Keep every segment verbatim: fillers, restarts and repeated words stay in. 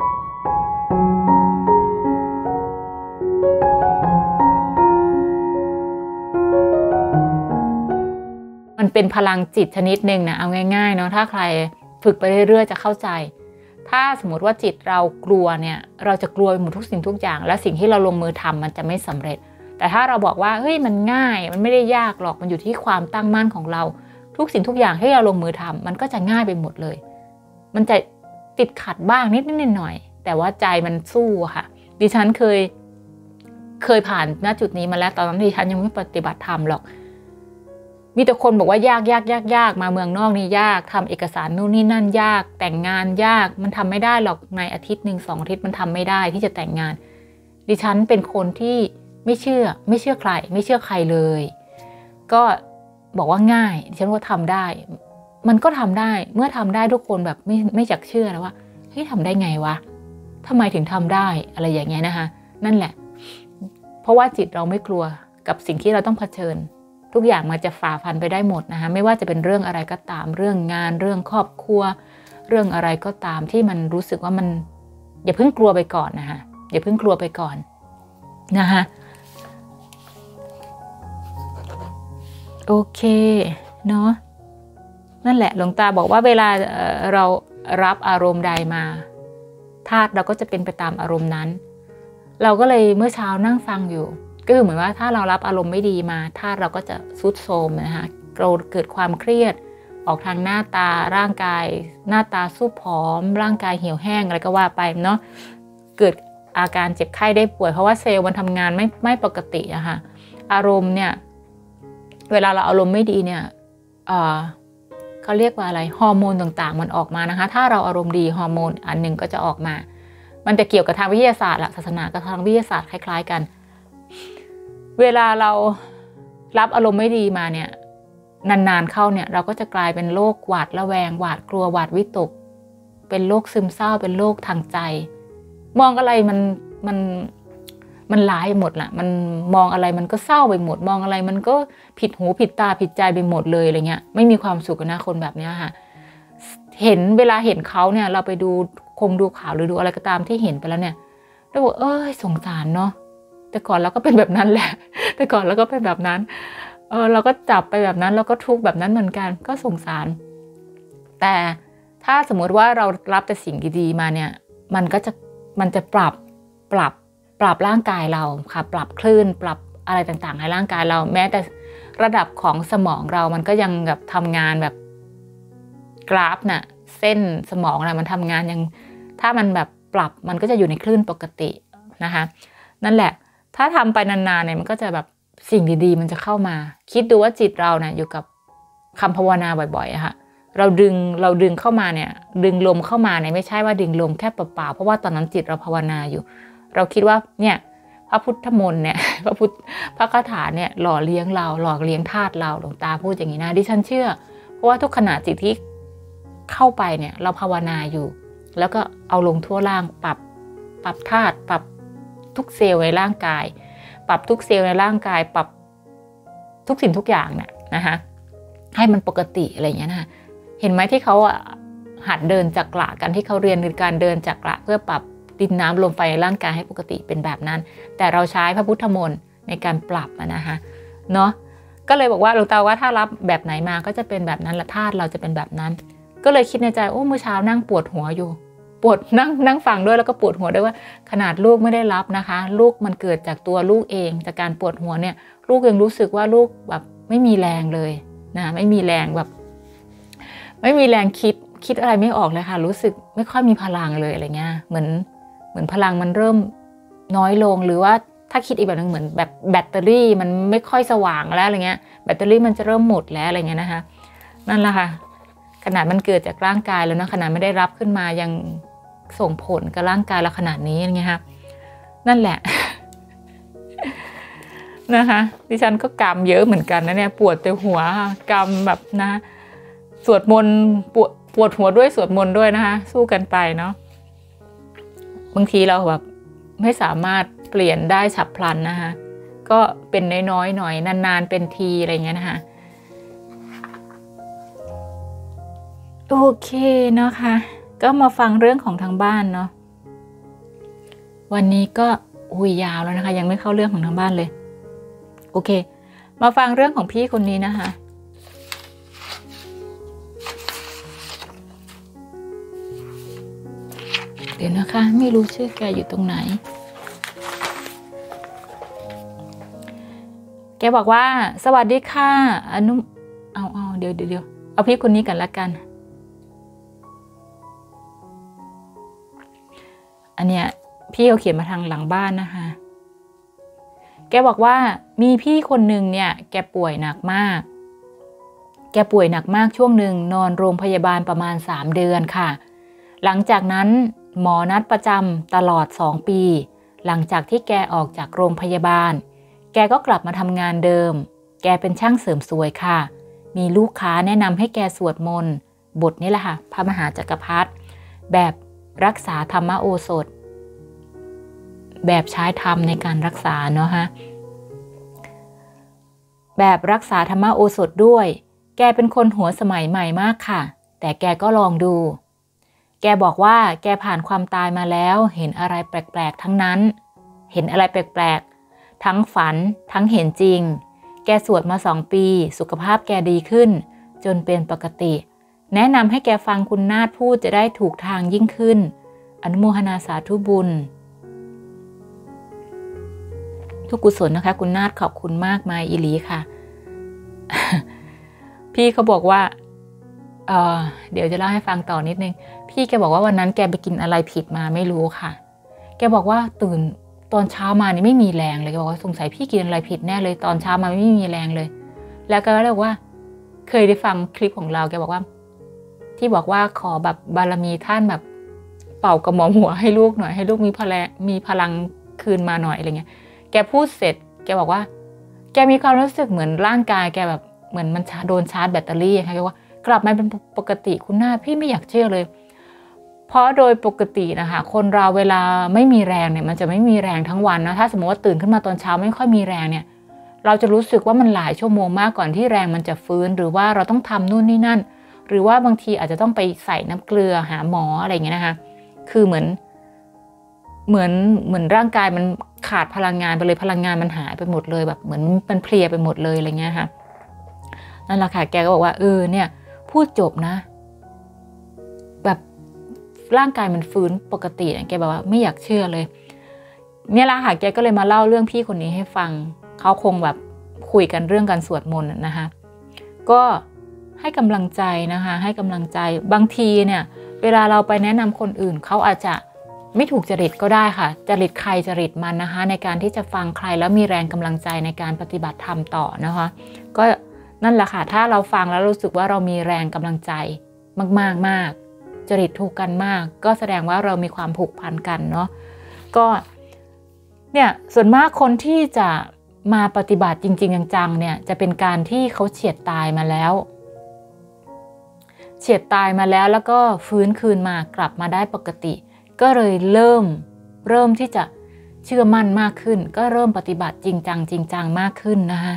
มันเป็นพลังจิตชนิดหนึ่งนะเอาง่ายๆเนาะถ้าใครฝึกไปเรื่อยๆจะเข้าใจถ้าสมมติว่าจิตเรากลัวเนี่ยเราจะกลัวหมดทุกสิ่งทุกอย่างและสิ่งที่เราลงมือทำมันจะไม่สำเร็จแต่ถ้าเราบอกว่าเฮ้ยมันง่ายมันไม่ได้ยากหรอกมันอยู่ที่ความตั้งมั่นของเราทุกสิ่งทุกอย่างที่เราลงมือทำมันก็จะง่ายไปหมดเลยมันจะติดขัดบ้างนิดนิดหน่อยแต่ว่าใจมันสู้ค่ะดิฉันเคยเคยผ่านณจุดนี้มาแล้วตอนนั้นดิฉันยังไม่ปฏิบัติธรรมหรอกมีแต่คนบอกว่ายากยากยากยากมาเมืองนอกนี่ยากทำเอกสารนู่นนี่นั่นยากแต่งงานยากมันทำไม่ได้หรอกในอาทิตย์หนึ่งสองอาทิตย์มันทำไม่ได้ที่จะแต่งงานดิฉันเป็นคนที่ไม่เชื่อไม่เชื่อใครไม่เชื่อใครเลยก็บอกว่าง่ายดิฉันว่าทำได้มันก็ทำได้เมื่อทำได้ทุกคนแบบไม่ไม่จักเชื่อนะว่าเฮ้ยทำได้ไงวะทำไมถึงทำได้อะไรอย่างเงี้ยนะคะนั่นแหละเพราะว่าจิตเราไม่กลัวกับสิ่งที่เราต้องเผชิญทุกอย่างมันจะฝ่าฟันไปได้หมดนะคะไม่ว่าจะเป็นเรื่องอะไรก็ตามเรื่องงานเรื่องครอบครัวเรื่องอะไรก็ตามที่มันรู้สึกว่ามันอย่าเพิ่งกลัวไปก่อนนะคะอย่าเพิ่งกลัวไปก่อนนะคะโอเคเนาะนั่นแหละหลวงตาบอกว่าเวลาเรารับอารมณ์ใดมาธาตุเราก็จะเป็นไปตามอารมณ์นั้นเราก็เลยเมื่อเช้านั่งฟังอยู่ก็คือเหมือนว่าถ้าเรารับอารมณ์ไม่ดีมาธาตุเราก็จะทรุดโทรมนะคะเราเกิดความเครียดออกทางหน้าตาร่างกายหน้าตาสู้ผอมร่างกายเหี่ยวแห้งอะไรก็ว่าไปเนาะเกิดอาการเจ็บไข้ได้ป่วยเพราะว่าเซลล์มันทำงานไม่ไม่ปกติอะค่ะอารมณ์เนี่ยเวลาเราอารมณ์ไม่ดีเนี่ยเอ่อเขาเรียกว่าอะไรฮอร์โมนต่างๆมันออกมานะคะถ้าเราอารมณ์ดีฮอร์โมนอันหนึ่งก็จะออกมามันจะเกี่ยวกับทางวิทยาศาสตร์ละศาสนากับทางวิทยาศาสตร์คล้ายๆกันเวลาเรารับอารมณ์ไม่ดีมาเนี่ยนานๆเข้าเนี่ยเราก็จะกลายเป็นโรคหวาดระแวงหวาดกลัวหวาดวิตกเป็นโรคซึมเศร้าเป็นโรคทางใจมองอะไรมันมันมันร้ายหมดละมันมองอะไรมันก็เศร้าไปหมดมองอะไรมันก็ผิดหูผิดตาผิดใจไปหมดเลยอะไรเงี้ยไม่มีความสุขนะคนแบบนี้ค่ะเห็นเวลาเห็นเขาเนี่ยเราไปดูคงดูข่าวหรือดูอะไรก็ตามที่เห็นไปแล้วเนี่ยเราบอกเอ้ยสงสารเนาะแต่ก่อนเราก็เป็นแบบนั้นแหละแต่ก่อนเราก็เป็นแบบนั้นเออเราก็จับไปแบบนั้นเราก็ทุกข์แบบนั้นเหมือนกันก็สงสารแต่ถ้าสมมติว่าเรารับแต่สิ่งดีๆมาเนี่ยมันก็จะมันจะปรับปรับปรับร่างกายเราค่ะปรับคลื่นปรับอะไรต่างๆในร่างกายเราแม้แต่ระดับของสมองเรามันก็ยังแบบทำงานแบบกราฟน่ะเส้นสมองน่ะมันทำงานยังถ้ามันแบบปรับมันก็จะอยู่ในคลื่นปกตินะคะนั่นแหละถ้าทำไปนานๆเนี่ยมันก็จะแบบสิ่งดีๆมันจะเข้ามาคิดดูว่าจิตเราเนี่ยอยู่กับคำภาวนาบ่อยๆอะค่ะเราดึงเราดึงเข้ามาเนี่ยดึงลมเข้ามาเนี่ยไม่ใช่ว่าดึงลมแค่เปล่าๆเพราะว่าตอนนั้นจิตเราภาวนาอยู่เราคิดว่าเนี่ยพระพุทธมนต์เนี่ยพระพุทธพระคาถาเนี่ยหล่อเลี้ยงเราหล่อเลี้ยงธาตุเราหลวงตาพูดอย่างนี้นะดิฉันเชื่อเพราะว่าทุกขณะจิตที่เข้าไปเนี่ยเราภาวนาอยู่แล้วก็เอาลงทั่วร่างปรับปรับธาตุปรับทุกเซลล์ในร่างกายปรับทุกเซลล์ในร่างกายปรับทุกสิ่งทุกอย่างเนี่ยนะคะให้มันปกติอะไรอย่างเงี้ยนะเห็นไหมที่เขาหัดเดินจักระกันที่เขาเรียนคือการเดินจักระเพื่อปรับดินน้ำลมไฟในร่างกายให้ปกติเป็นแบบนั้นแต่เราใช้พระพุทธมนต์ในการปรับนะคะเนาะก็เลยบอกว่าหลวงตาว่าถ้ารับแบบไหนมาก็จะเป็นแบบนั้นละธาตุเราจะเป็นแบบนั้นก็เลยคิดในใจโอ้เมื่อเช้านั่งปวดหัวอยู่ปวดนั่งนั่งฟังด้วยแล้วก็ปวดหัวด้วยว่าขนาดลูกไม่ได้รับนะคะลูกมันเกิดจากตัวลูกเองจากการปวดหัวเนี่ยลูกยังรู้สึกว่าลูกแบบไม่มีแรงเลยนะไม่มีแรงแบบไม่มีแรงคิดคิดอะไรไม่ออกเลยค่ะรู้สึกไม่ค่อยมีพลังเลยอะไรเงี้ยเหมือนเหมือนพลังมันเริ่มน้อยลงหรือว่าถ้าคิดอีกแบบนึงเหมือนแบบแบตเตอรี่มันไม่ค่อยสว่างแล้วอะไรเงี้ยแบตเตอรี่มันจะเริ่มหมดแล้วอะไรเงี้ยนะคะนั่นแหละค่ะขนาดมันเกิดจากร่างกายแล้วนะขนาดไม่ได้รับขึ้นมายังส่งผลกับร่างกายเราขนาดนี้ไงคะนั่นแหละ นะคะดิฉันก็กำเยอะเหมือนกันนะเนี่ยปวดแต่หัวกำแบบนะสวดมนต์ปวดปวดหัวด้วยสวดมนต์ด้วยนะคะสู้กันไปเนาะบางทีเราแบบไม่สามารถเปลี่ยนได้ฉับพลันนะคะก็เป็นน้อยๆหน่อยนานๆเป็นทีอะไรเงี้ยนะคะโอเคนะคะก็มาฟังเรื่องของทางบ้านเนาะวันนี้ก็อุ้ยยาวแล้วนะคะยังไม่เข้าเรื่องของทางบ้านเลยโอเคมาฟังเรื่องของพี่คนนี้นะคะเดี๋ยวนะคะไม่รู้ชื่อแกอยู่ตรงไหนแกบอกว่าสวัสดีค่ะอนุเอาเอาเดี๋ยวเดี๋ยวเอาพี่คนนี้กันละกันอันเนี้ยพี่เขาเขียนมาทางหลังบ้านนะคะแกบอกว่ามีพี่คนหนึ่งเนี่ยแกป่วยหนักมากแกป่วยหนักมากช่วงหนึ่งนอนโรงพยาบาลประมาณสามเดือนค่ะหลังจากนั้นหมอนัดประจำตลอดสองปีหลังจากที่แกออกจากโรงพยาบาลแกก็กลับมาทำงานเดิมแกเป็นช่างเสริมสวยค่ะมีลูกค้าแนะนำให้แกสวดมนต์บทนี้แหละค่ะพระมหาจักรพรรดิแบบรักษาธรรมโอสถแบบใช้ธรรมในการรักษาเนาะฮะแบบรักษาธรรมโอสถด้วยแกเป็นคนหัวสมัยใหม่มากค่ะแต่แกก็ลองดูแกบอกว่าแกผ่านความตายมาแล้วเห็นอะไรแปลกๆทั้งนั้นเห็นอะไรแปลกๆทั้งฝันทั้งเห็นจริงแกสวดมาสองปีสุขภาพแกดีขึ้นจนเป็นปกติแนะนำให้แกฟังคุณนาถพูดจะได้ถูกทางยิ่งขึ้นอนุโมทนาสาธุบุญทุกกุศลนะคะคุณนาถขอบคุณมากมายอิลีค่ะ พี่เขาบอกว่าเออเดี๋ยวจะเล่าให้ฟังต่อนิดนึงพี่แกบอกว่าวันนั้นแกไปกินอะไรผิดมาไม่รู้ค่ะแกบอกว่าตื่นตอนเช้ามานี่ไม่มีแรงเลยแกบอกว่าสงสัยพี่กินอะไรผิดแน่เลยตอนเช้ามาไม่มีแรงเลยแล้วก็เลยบอกว่าเคยได้ฟังคลิปของเราแกบอกว่าที่บอกว่าขอแบบบารมีท่านแบบเป่ากระหม่อมหัวให้ลูกหน่อยให้ลูกมีพลังมีพลังคืนมาหน่อยอะไรเงี้ยแกพูดเสร็จแกบอกว่าแกมีความรู้สึกเหมือนร่างกายแกแบบเหมือนมันโดนชาร์จแบตเตอรี่ค่ะแกว่ากลับมาเป็นปกติคุณหน้าพี่ไม่อยากเชื่อเลยเพราะโดยปกตินะคะคนเราเวลาไม่มีแรงเนี่ยมันจะไม่มีแรงทั้งวันนะถ้าสมมติว่าตื่นขึ้นมาตอนเช้าไม่ค่อยมีแรงเนี่ยเราจะรู้สึกว่ามันหลายชั่วโมงมากก่อนที่แรงมันจะฟื้นหรือว่าเราต้องทำนู่นนี่นั่นหรือว่าบางทีอาจจะต้องไปใส่น้ำเกลือหาหมออะไรอย่างเงี้ยนะคะคือเหมือนเหมือนเหมือนร่างกายมันขาดพลังงานไปเลยพลังงานมันหายไปหมดเลยแบบเหมือนมันเพลียไปหมดเลยอะไรเงี้ยค่ะนั่นแหละค่ะแกก็บอกว่าเออเนี่ยพูดจบนะแบบร่างกายมันฟื้นปกติแกบอกว่าไม่อยากเชื่อเลยเนี่ยละค่ะแกก็เลยมาเล่าเรื่องพี่คนนี้ให้ฟังเขาคงแบบคุยกันเรื่องการสวดมนต์นะคะก็ให้กำลังใจนะคะให้กำลังใจบางทีเนี่ยเวลาเราไปแนะนำคนอื่นเขาอาจจะไม่ถูกจริตก็ได้ค่ะจริตใครจริตมันนะคะในการที่จะฟังใครแล้วมีแรงกำลังใจในการปฏิบัติธรรมต่อนะคะก็นั่นแหละค่ะถ้าเราฟังแล้วรู้สึกว่าเรามีแรงกำลังใจมากๆมากจริตถูกกันมากก็แสดงว่าเรามีความผูกพันกันเนาะก็เนี่ยส่วนมากคนที่จะมาปฏิบัติจริงๆจังๆเนี่ยจะเป็นการที่เขาเฉียดตายมาแล้วเฉียดตายมาแล้วแล้วก็ฟื้นคืนมากลับมาได้ปกติก็เลยเริ่มเริ่มที่จะเชื่อมั่นมากขึ้นก็เริ่มปฏิบัติจริงจังจริงจังมากขึ้นนะคะ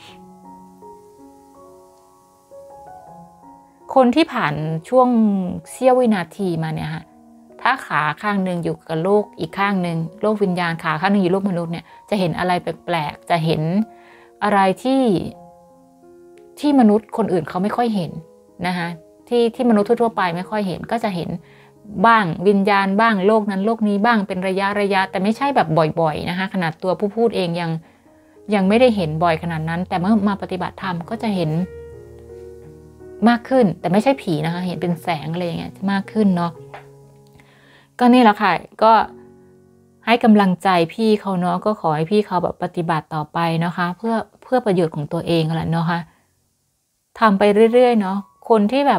คนที่ผ่านช่วงเสี้ยววินาทีมาเนี่ยค่ะถ้าขาข้างหนึ่งอยู่กับโลกอีกข้างหนึ่งโลกวิญญาณขาข้างหนึ่งอยู่โลกมนุษย์เนี่ยจะเห็นอะไรแปลกๆจะเห็นอะไรที่ที่มนุษย์คนอื่นเขาไม่ค่อยเห็นนะคะที่ที่มนุษย์ทั่วไปไม่ค่อยเห็นก็จะเห็นบ้างวิญญาณบ้างโลกนั้นโลกนี้บ้างเป็นระยะระยะแต่ไม่ใช่แบบบ่อยๆนะคะขนาดตัวผู้พูดเองยังยังไม่ได้เห็นบ่อยขนาดนั้นแต่เมื่อมาปฏิบัติธรรมก็จะเห็นมากขึ้นแต่ไม่ใช่ผีนะคะเห็นเป็นแสงอะไรอย่างเงี้ยมากขึ้นเนาะก็นี่แหละค่ะก็ให้กำลังใจพี่เขาเนาะก็ขอให้พี่เขาแบบปฏิบัติต่อไปนะคะเพื่อเพื่อประโยชน์ของตัวเองแหละเนาะค่ะทำไปเรื่อยๆเนาะคนที่แบบ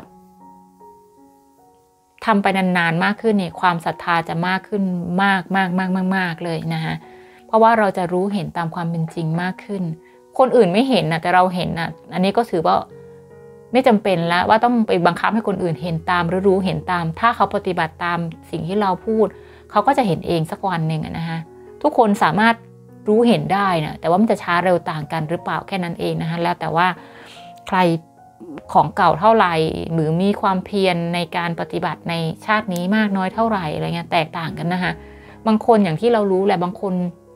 ทำไปนานๆมากขึ้นเนี่ยความศรัทธาจะมากขึ้นมากมากมากมากมากเลยนะคะเพราะว่าเราจะรู้เห็นตามความเป็นจริงมากขึ้นคนอื่นไม่เห็นนะแต่เราเห็นนะอันนี้ก็ถือว่าไม่จำเป็นแล้วว่าต้องไปบังคับให้คนอื่นเห็นตามหรือรู้เห็นตามถ้าเขาปฏิบัติตามสิ่งที่เราพูดเขาก็จะเห็นเองสักวันหนึ่งนะคะทุกคนสามารถรู้เห็นได้นะแต่ว่ามันจะช้าเร็วต่างกันหรือเปล่าแค่นั้นเองนะคะแล้วแต่ว่าใครของเก่าเท่าไหร่หรือมีความเพียรในการปฏิบัติในชาตินี้มากน้อยเท่าไหร่อะไรเงี้ยแตกต่างกันนะคะบางคนอย่างที่เรารู้แหละบางคน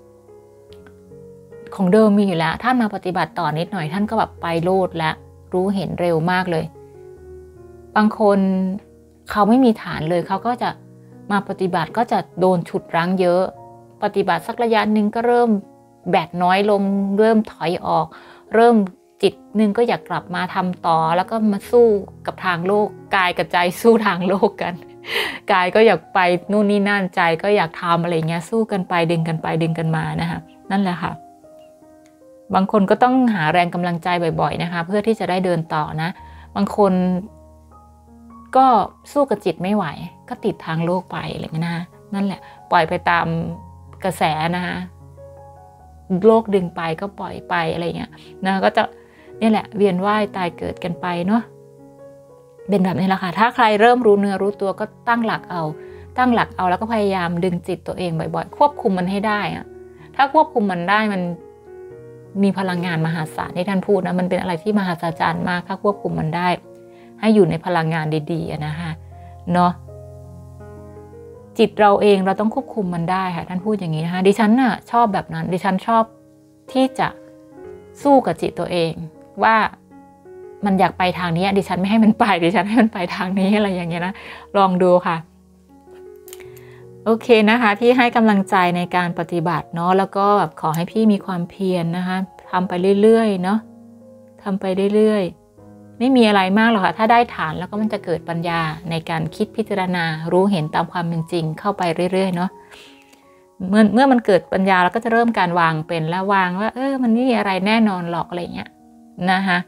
ของเดิมมีอยู่แล้วท่านมาปฏิบัติต่อนิดหน่อยท่านก็แบบไปโลดและรู้เห็นเร็วมากเลยบางคนเขาไม่มีฐานเลยเขาก็จะมาปฏิบัติก็จะโดนฉุดรั้งเยอะปฏิบัติสักระยะหนึ่งก็เริ่มแบตน้อยลงเริ่มถอยออกเริ่มจิตนึงก็อยากกลับมาทำต่อแล้วก็มาสู้กับทางโลกกายกับใจสู้ทางโลกกันกายก็อยากไปนู่นนี่นั่นใจก็อยากทำอะไรเงี้ยสู้กันไปดึงกันไปดึงกันมานะคะนั่นแหละค่ะบางคนก็ต้องหาแรงกำลังใจบ่อยๆนะคะเพื่อที่จะได้เดินต่อนะบางคนก็สู้กับจิตไม่ไหวก็ติดทางโลกไปอะไรเงี้ยนะนั่นแหละปล่อยไปตามกระแสนะคะโลกดึงไปก็ปล่อยไปอะไรเงี้ยนะก็จะนี่แหละเวียนว่ายตายเกิดกันไปเนาะเป็นแบบนี้แหละค่ะถ้าใครเริ่มรู้เนื้อรู้ตัวก็ตั้งหลักเอาตั้งหลักเอาแล้วก็พยายามดึงจิตตัวเองบ่อยๆควบคุมมันให้ได้อะถ้าควบคุมมันได้มันมีพลังงานมหาศาลที่ท่านพูดนะมันเป็นอะไรที่มหัศจรรย์มากถ้าควบคุมมันได้ให้อยู่ในพลังงานดีๆนะคะเนาะจิตเราเองเราต้องควบคุมมันได้ค่ะท่านพูดอย่างนี้นะคะดิฉันน่ะชอบแบบนั้นดิฉันชอบที่จะสู้กับจิตตัวเองว่ามันอยากไปทางนี้ดิฉันไม่ให้มันไปดิฉันให้มันไปทางนี้อะไรอย่างเงี้ยนะลองดูค่ะโอเคนะคะที่ให้กำลังใจในการปฏิบัติเนาะแล้วก็แบบขอให้พี่มีความเพียร นะคะทำไปเรื่อยๆเนาะทำไปเรื่อยๆไม่มีอะไรมากหรอกค่ะถ้าได้ฐานแล้วก็มันจะเกิดปัญญาในการคิดพิจารณารู้เห็นตามความเป็นจริงเข้าไปเรื่อยๆเนาะเมื่อเมื่อมันเกิดปัญญาเราก็จะเริ่มการวางเป็นแล้ววางว่าเออมันไม่มีอะไรแน่นอนหรอกอะไรเงี้ยนะคะ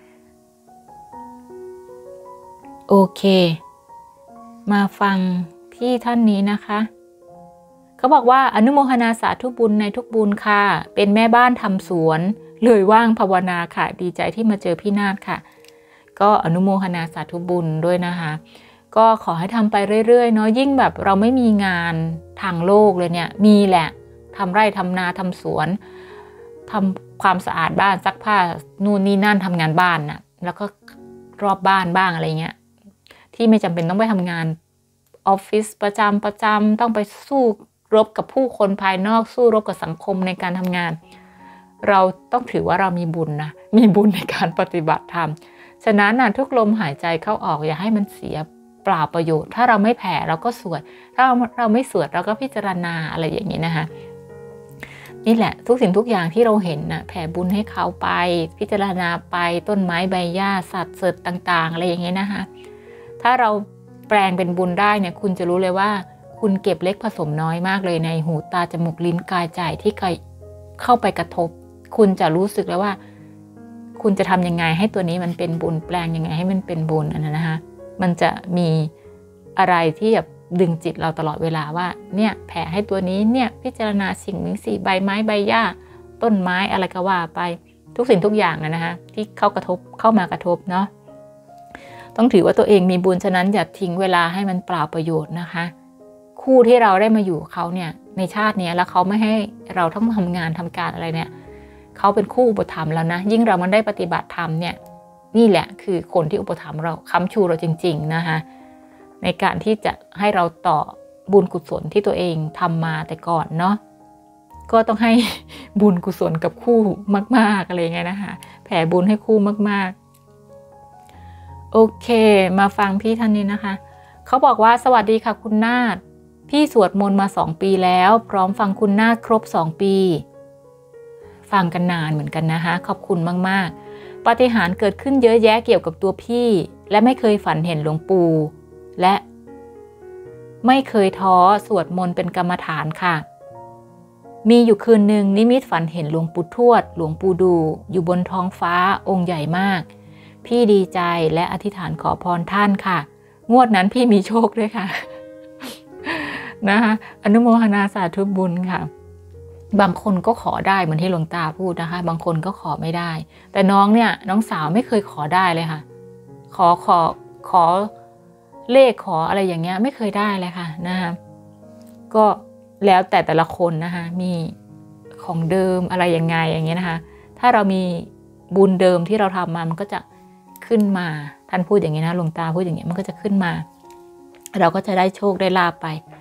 โอเคมาฟังพี่ท่านนี้นะคะเขาบอกว่าอนุโมทนาสาธุบุญในทุกบุญค่ะเป็นแม่บ้านทำสวนเลยว่างภาวนาค่ะดีใจที่มาเจอพี่นาฏค่ะก็อนุโมทนาสาธุบุญด้วยนะคะก็ขอให้ทำไปเรื่อยๆเนาะยิ่งแบบเราไม่มีงานทางโลกเลยเนี่ยมีแหละทำไร่ทำนาทำสวนทำความสะอาดบ้านซักผ้านู่นนี่นั่นทำงานบ้านน่ะแล้วก็รอบบ้านบ้างอะไรเงี้ยที่ไม่จำเป็นต้องไปทำงานออฟฟิศประจำประจำต้องไปสู้รบกับผู้คนภายนอกสู้รบกับสังคมในการทำงานเราต้องถือว่าเรามีบุญนะมีบุญในการปฏิบัติธรรมฉะนั้นนะทุกลมหายใจเข้าออกอย่าให้มันเสียเปล่าประโยชน์ถ้าเราไม่แผ่เราก็สวดถ้าเราไม่สวดเราก็พิจารณาอะไรอย่างนี้นะคะนี่แหละทุกสิ่งทุกอย่างที่เราเห็นนะแผ่บุญให้เขาไปพิจารณาไปต้นไม้ใบหญ้าสัตว์เสดต่างๆอะไรอย่างนี้นะคะถ้าเราแปลงเป็นบุญได้เนี่ยคุณจะรู้เลยว่าคุณเก็บเล็กผสมน้อยมากเลยในหูตาจมูกลิ้นกายใจที่เข้าไปกระทบคุณจะรู้สึกแล้วว่าคุณจะทำยังไงให้ตัวนี้มันเป็นบุญแปลงยังไงให้มันเป็นบุญอันนั้นนะคะมันจะมีอะไรที่แบบดึงจิตเราตลอดเวลาว่าเนี่ยแผ่ให้ตัวนี้เนี่ยพิจารณาสิ่งนี้สิใบไม้ใบหญ้าต้นไม้อะไรก็ว่าไปทุกสิ่งทุกอย่างนะคะที่เข้ากระทบเข้ามากระทบเนาะต้องถือว่าตัวเองมีบุญฉะนั้นอย่าทิ้งเวลาให้มันเปล่าประโยชน์นะคะคู่ที่เราได้มาอยู่เขาเนี่ยในชาตินี้แล้วเขาไม่ให้เราต้องทำงานทำการอะไรเนี่ยเขาเป็นคู่อุปถัมภ์แล้วนะยิ่งเรามันได้ปฏิบัติธรรมเนี่ยนี่แหละคือคนที่อุปถัมภ์เราค้ำชูเราจริงๆนะคะในการที่จะให้เราต่อบุญกุศลที่ตัวเองทำมาแต่ก่อนเนาะก็ต้องให้บุญกุศลกับคู่มากๆอะไรเงี้ยนะคะแผ่บุญให้คู่มากๆโอเคมาฟังพี่ท่านนี้นะคะเขาบอกว่าสวัสดีค่ะคุณนาฏพี่สวดมนต์มาสองปีแล้วพร้อมฟังคุณนาฏครบสองปีฟังกันนานเหมือนกันนะคะขอบคุณมากๆปาฏิหาริย์เกิดขึ้นเยอะแยะเกี่ยวกับตัวพี่และไม่เคยฝันเห็นหลวงปู่และไม่เคยท้อสวดมนต์เป็นกรรมฐานค่ะมีอยู่คืนหนึ่งนิมิตฝันเห็นหลวงปู่ทวดหลวงปู่ดูอยู่บนท้องฟ้าองค์ใหญ่มากพี่ดีใจและอธิษฐานขอพรท่านค่ะงวดนั้นพี่มีโชคด้วยค่ะ นะคะอนุโมทนาสาธุบุญค่ะบางคนก็ขอได้เหมือนที่หลวงตาพูดนะคะบางคนก็ขอไม่ได้แต่น้องเนี่ยน้องสาวไม่เคยขอได้เลยค่ะขอขอขอเลขขออะไรอย่างเงี้ยไม่เคยได้เลยค่ะนะคะก็แล้วแต่แต่ละคนนะคะมีของเดิมอะไรยังไงอย่างเงี้ยนะคะถ้าเรามีบุญเดิมที่เราทำมามันก็จะขึ้นมาท่านพูดอย่างนี้นะหลวงตาพูดอย่างนี้มันก็จะขึ้นมาเราก็จะได้โชคได้ลาภไป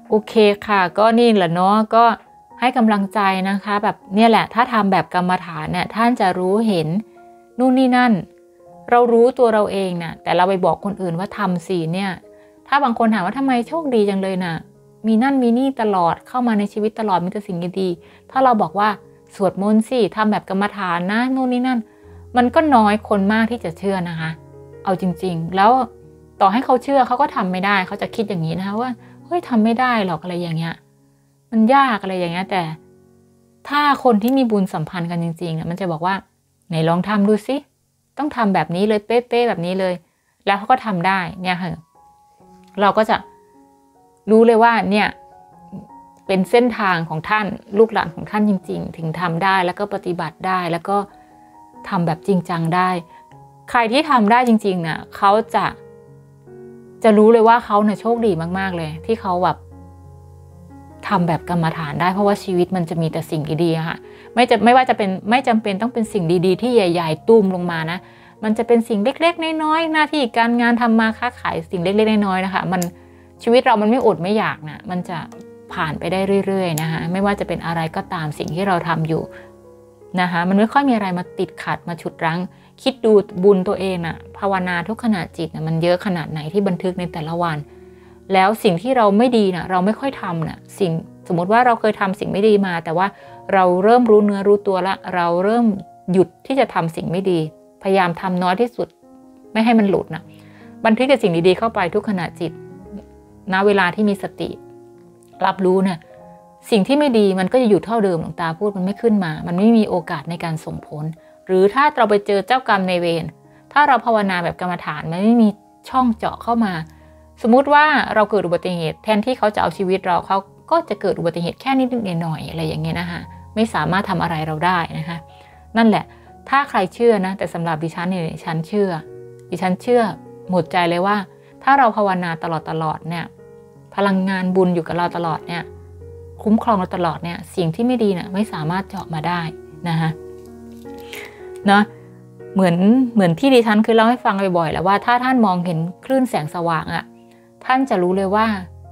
โอเคค่ะก็นี่แหละเนาะก็ให้กำลังใจนะคะแบบเนี่ยแหละถ้าทำแบบกรรมฐานเนี่ยท่านจะรู้เห็นนู่นนี่นั่นเรารู้ตัวเราเองนะแต่เราไปบอกคนอื่นว่าทำสิเนี่ยถ้าบางคนถามว่าทำไมโชคดีจังเลยนะมีนั่นมีนี่ตลอดเข้ามาในชีวิตตลอดมีแต่สิ่งดีๆถ้าเราบอกว่าสวดมนต์สิทำแบบกรรมฐานนะนู่นนี่นั่นมันก็น้อยคนมากที่จะเชื่อนะคะเอาจริงๆแล้วต่อให้เขาเชื่อเขาก็ทำไม่ได้เขาจะคิดอย่างนี้นะคะว่าเฮ้ยทำไม่ได้หรอกอะไรอย่างเงี้ยมันยากอะไรอย่างเงี้ยแต่ถ้าคนที่มีบุญสัมพันธ์กันจริงๆมันจะบอกว่าไหนลองทำดูสิต้องทำแบบนี้เลยเป๊ะๆแบบนี้เลยแล้วเขาก็ทำได้เนี่ยค่ะเราก็จะรู้เลยว่าเนี่ยเป็นเส้นทางของท่านลูกหลานของท่านจริงๆถึงทำได้แล้วก็ปฏิบัติได้แล้วก็ทำแบบจริงจังได้ใครที่ทำได้จริงๆน่ะเขาจะจะรู้เลยว่าเขาเนี่ยโชคดีมากๆเลยที่เขาแบบทำแบบกรรมฐานได้เพราะว่าชีวิตมันจะมีแต่สิ่งดีๆค่ะไม่จะไม่ว่าจะเป็นไม่จำเป็นต้องเป็นสิ่งดีๆที่ใหญ่ๆตุ้มลงมานะมันจะเป็นสิ่งเล็กๆน้อยๆหน้าที่การงานทำมาค้าขายสิ่งเล็กๆน้อยๆนะคะมันชีวิตเรามันไม่อดไม่อยากนะมันจะผ่านไปได้เรื่อยๆนะคะไม่ว่าจะเป็นอะไรก็ตามสิ่งที่เราทำอยู่นะคะมันไม่ค่อยมีอะไรมาติดขัดมาฉุดรั้งคิดดูบุญตัวเองน่ะภาวนาทุกขณะจิตน่ะมันเยอะขนาดไหนที่บันทึกในแต่ละวันแล้วสิ่งที่เราไม่ดีน่ะเราไม่ค่อยทำน่ะสิ่งสมมติว่าเราเคยทำสิ่งไม่ดีมาแต่ว่าเราเริ่มรู้เนื้อรู้ตัวละเราเริ่มหยุดที่จะทำสิ่งไม่ดีพยายามทำน้อยที่สุดไม่ให้มันหลุดน่ะบันทึกแต่สิ่งดีๆเข้าไปทุกขณะจิตณเวลาที่มีสติรับรู้เนี่ยสิ่งที่ไม่ดีมันก็จะอยู่เท่าเดิมหลวงตาพูดมันไม่ขึ้นมามันไม่มีโอกาสในการส่งผลหรือถ้าเราไปเจอเจ้ากรรมในเวรถ้าเราภาวนาแบบกรรมฐานมันไม่มีช่องเจาะเข้ามาสมมุติว่าเราเกิดอุบัติเหตุแทนที่เขาจะเอาชีวิตเราเขาก็จะเกิดอุบัติเหตุแค่นิดๆหน่อยๆอะไรอย่างเงี้ยนะคะไม่สามารถทำอะไรเราได้นะคะนั่นแหละถ้าใครเชื่อนะแต่สำหรับดิฉันเนี่ยดิฉันเชื่อดิฉันเชื่อหมดใจเลยว่าถ้าเราภาวนาตลอดตลอดเนี่ยพลังงานบุญอยู่กับเราตลอดเนี่ยคุ้มครองเราตลอดเนี่ยสิ่งที่ไม่ดีเนี่ยไม่สามารถเจาะมาได้นะคะเนาะเหมือนเหมือนที่ดิฉันเคยเล่าให้ฟังบ่อยๆแล้วว่าถ้าท่านมองเห็นคลื่นแสงสว่างอะท่านจะรู้เลยว่า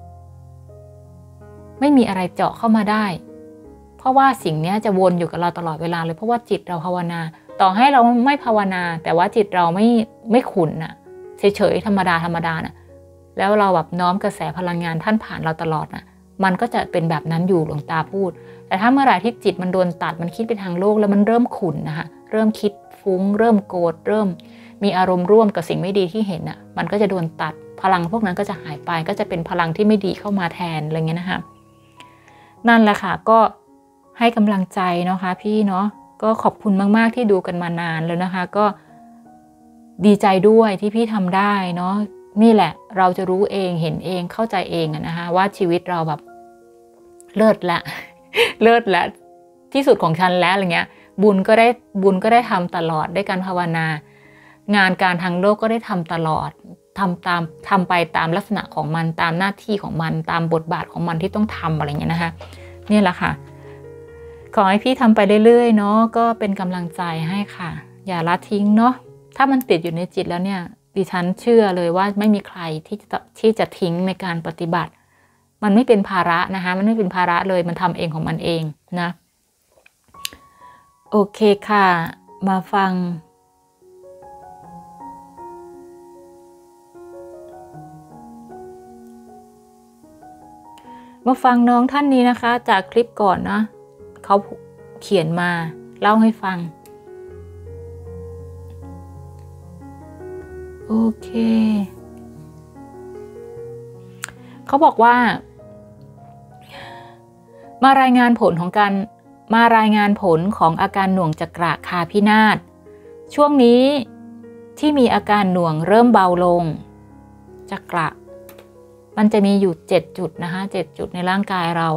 ไม่มีอะไรเจาะเข้ามาได้เพราะว่าสิ่งนี้จะวนอยู่กับเราตลอดเวลาเลยเพราะว่าจิตเราภาวนาต่อให้เราไม่ภาวนาแต่ว่าจิตเราไม่ไม่ขุ่นน่ะเฉยๆธรรมดาธรรมดาน่ะแล้วเราแบบน้อมกระแสพลังงานท่านผ่านเราตลอดน่ะมันก็จะเป็นแบบนั้นอยู่หลวงตาพูดแต่ถ้าเมื่อไหร่ที่จิตมันโดนตัดมันคิดไปทางโลกแล้วมันเริ่มขุ่นนะคะเริ่มคิดฟุ้งเริ่มโกรธเริ่มมีอารมณ์ร่วมกับสิ่งไม่ดีที่เห็นน่ะมันก็จะโดนตัดพลังพวกนั้นก็จะหายไปก็จะเป็นพลังที่ไม่ดีเข้ามาแทนอะไรเงี้ยนะคะนั่นแหละค่ะก็ให้กำลังใจเนาะค่ะพี่เนาะก็ขอบคุณมากๆที่ดูกันมานานแล้วนะคะก็ดีใจด้วยที่พี่ทำได้เนาะนี่แหละเราจะรู้เองเห็นเองเข้าใจเองนะคะว่าชีวิตเราแบบเลิศละเลิศละที่สุดของฉันแล้วอะไรเงี้ยบุญก็ได้บุญก็ได้ทำตลอดด้วยการภาวนางานการทางโลกก็ได้ทำตลอดทำตามทำไปตามลักษณะของมันตามหน้าที่ของมันตามบทบาทของมันที่ต้องทำอะไรเงี้ยนะคะนี่แหละค่ะขอให้พี่ทำไปเรื่อยๆเนาะก็เป็นกำลังใจให้ค่ะอย่าละทิ้งเนาะถ้ามันติดอยู่ในจิตแล้วเนี่ยดิฉันเชื่อเลยว่าไม่มีใครที่จะที่จะทิ้งในการปฏิบัติมันไม่เป็นภาระนะคะมันไม่เป็นภาระเลยมันทำเองของมันเองนะโอเคค่ะมาฟังมาฟังน้องท่านนี้นะคะจากคลิปก่อนนะเขาเขียนมาเล่าให้ฟังโอเคเขาบอกว่ามารายงานผลของการมารายงานผลของอาการหน่วงจักระคาพินาศช่วงนี้ที่มีอาการหน่วงเริ่มเบาลงจักระมันจะมีอยู่เจ็ดจุดนะคะเจ็ดจุดในร่างกายเรา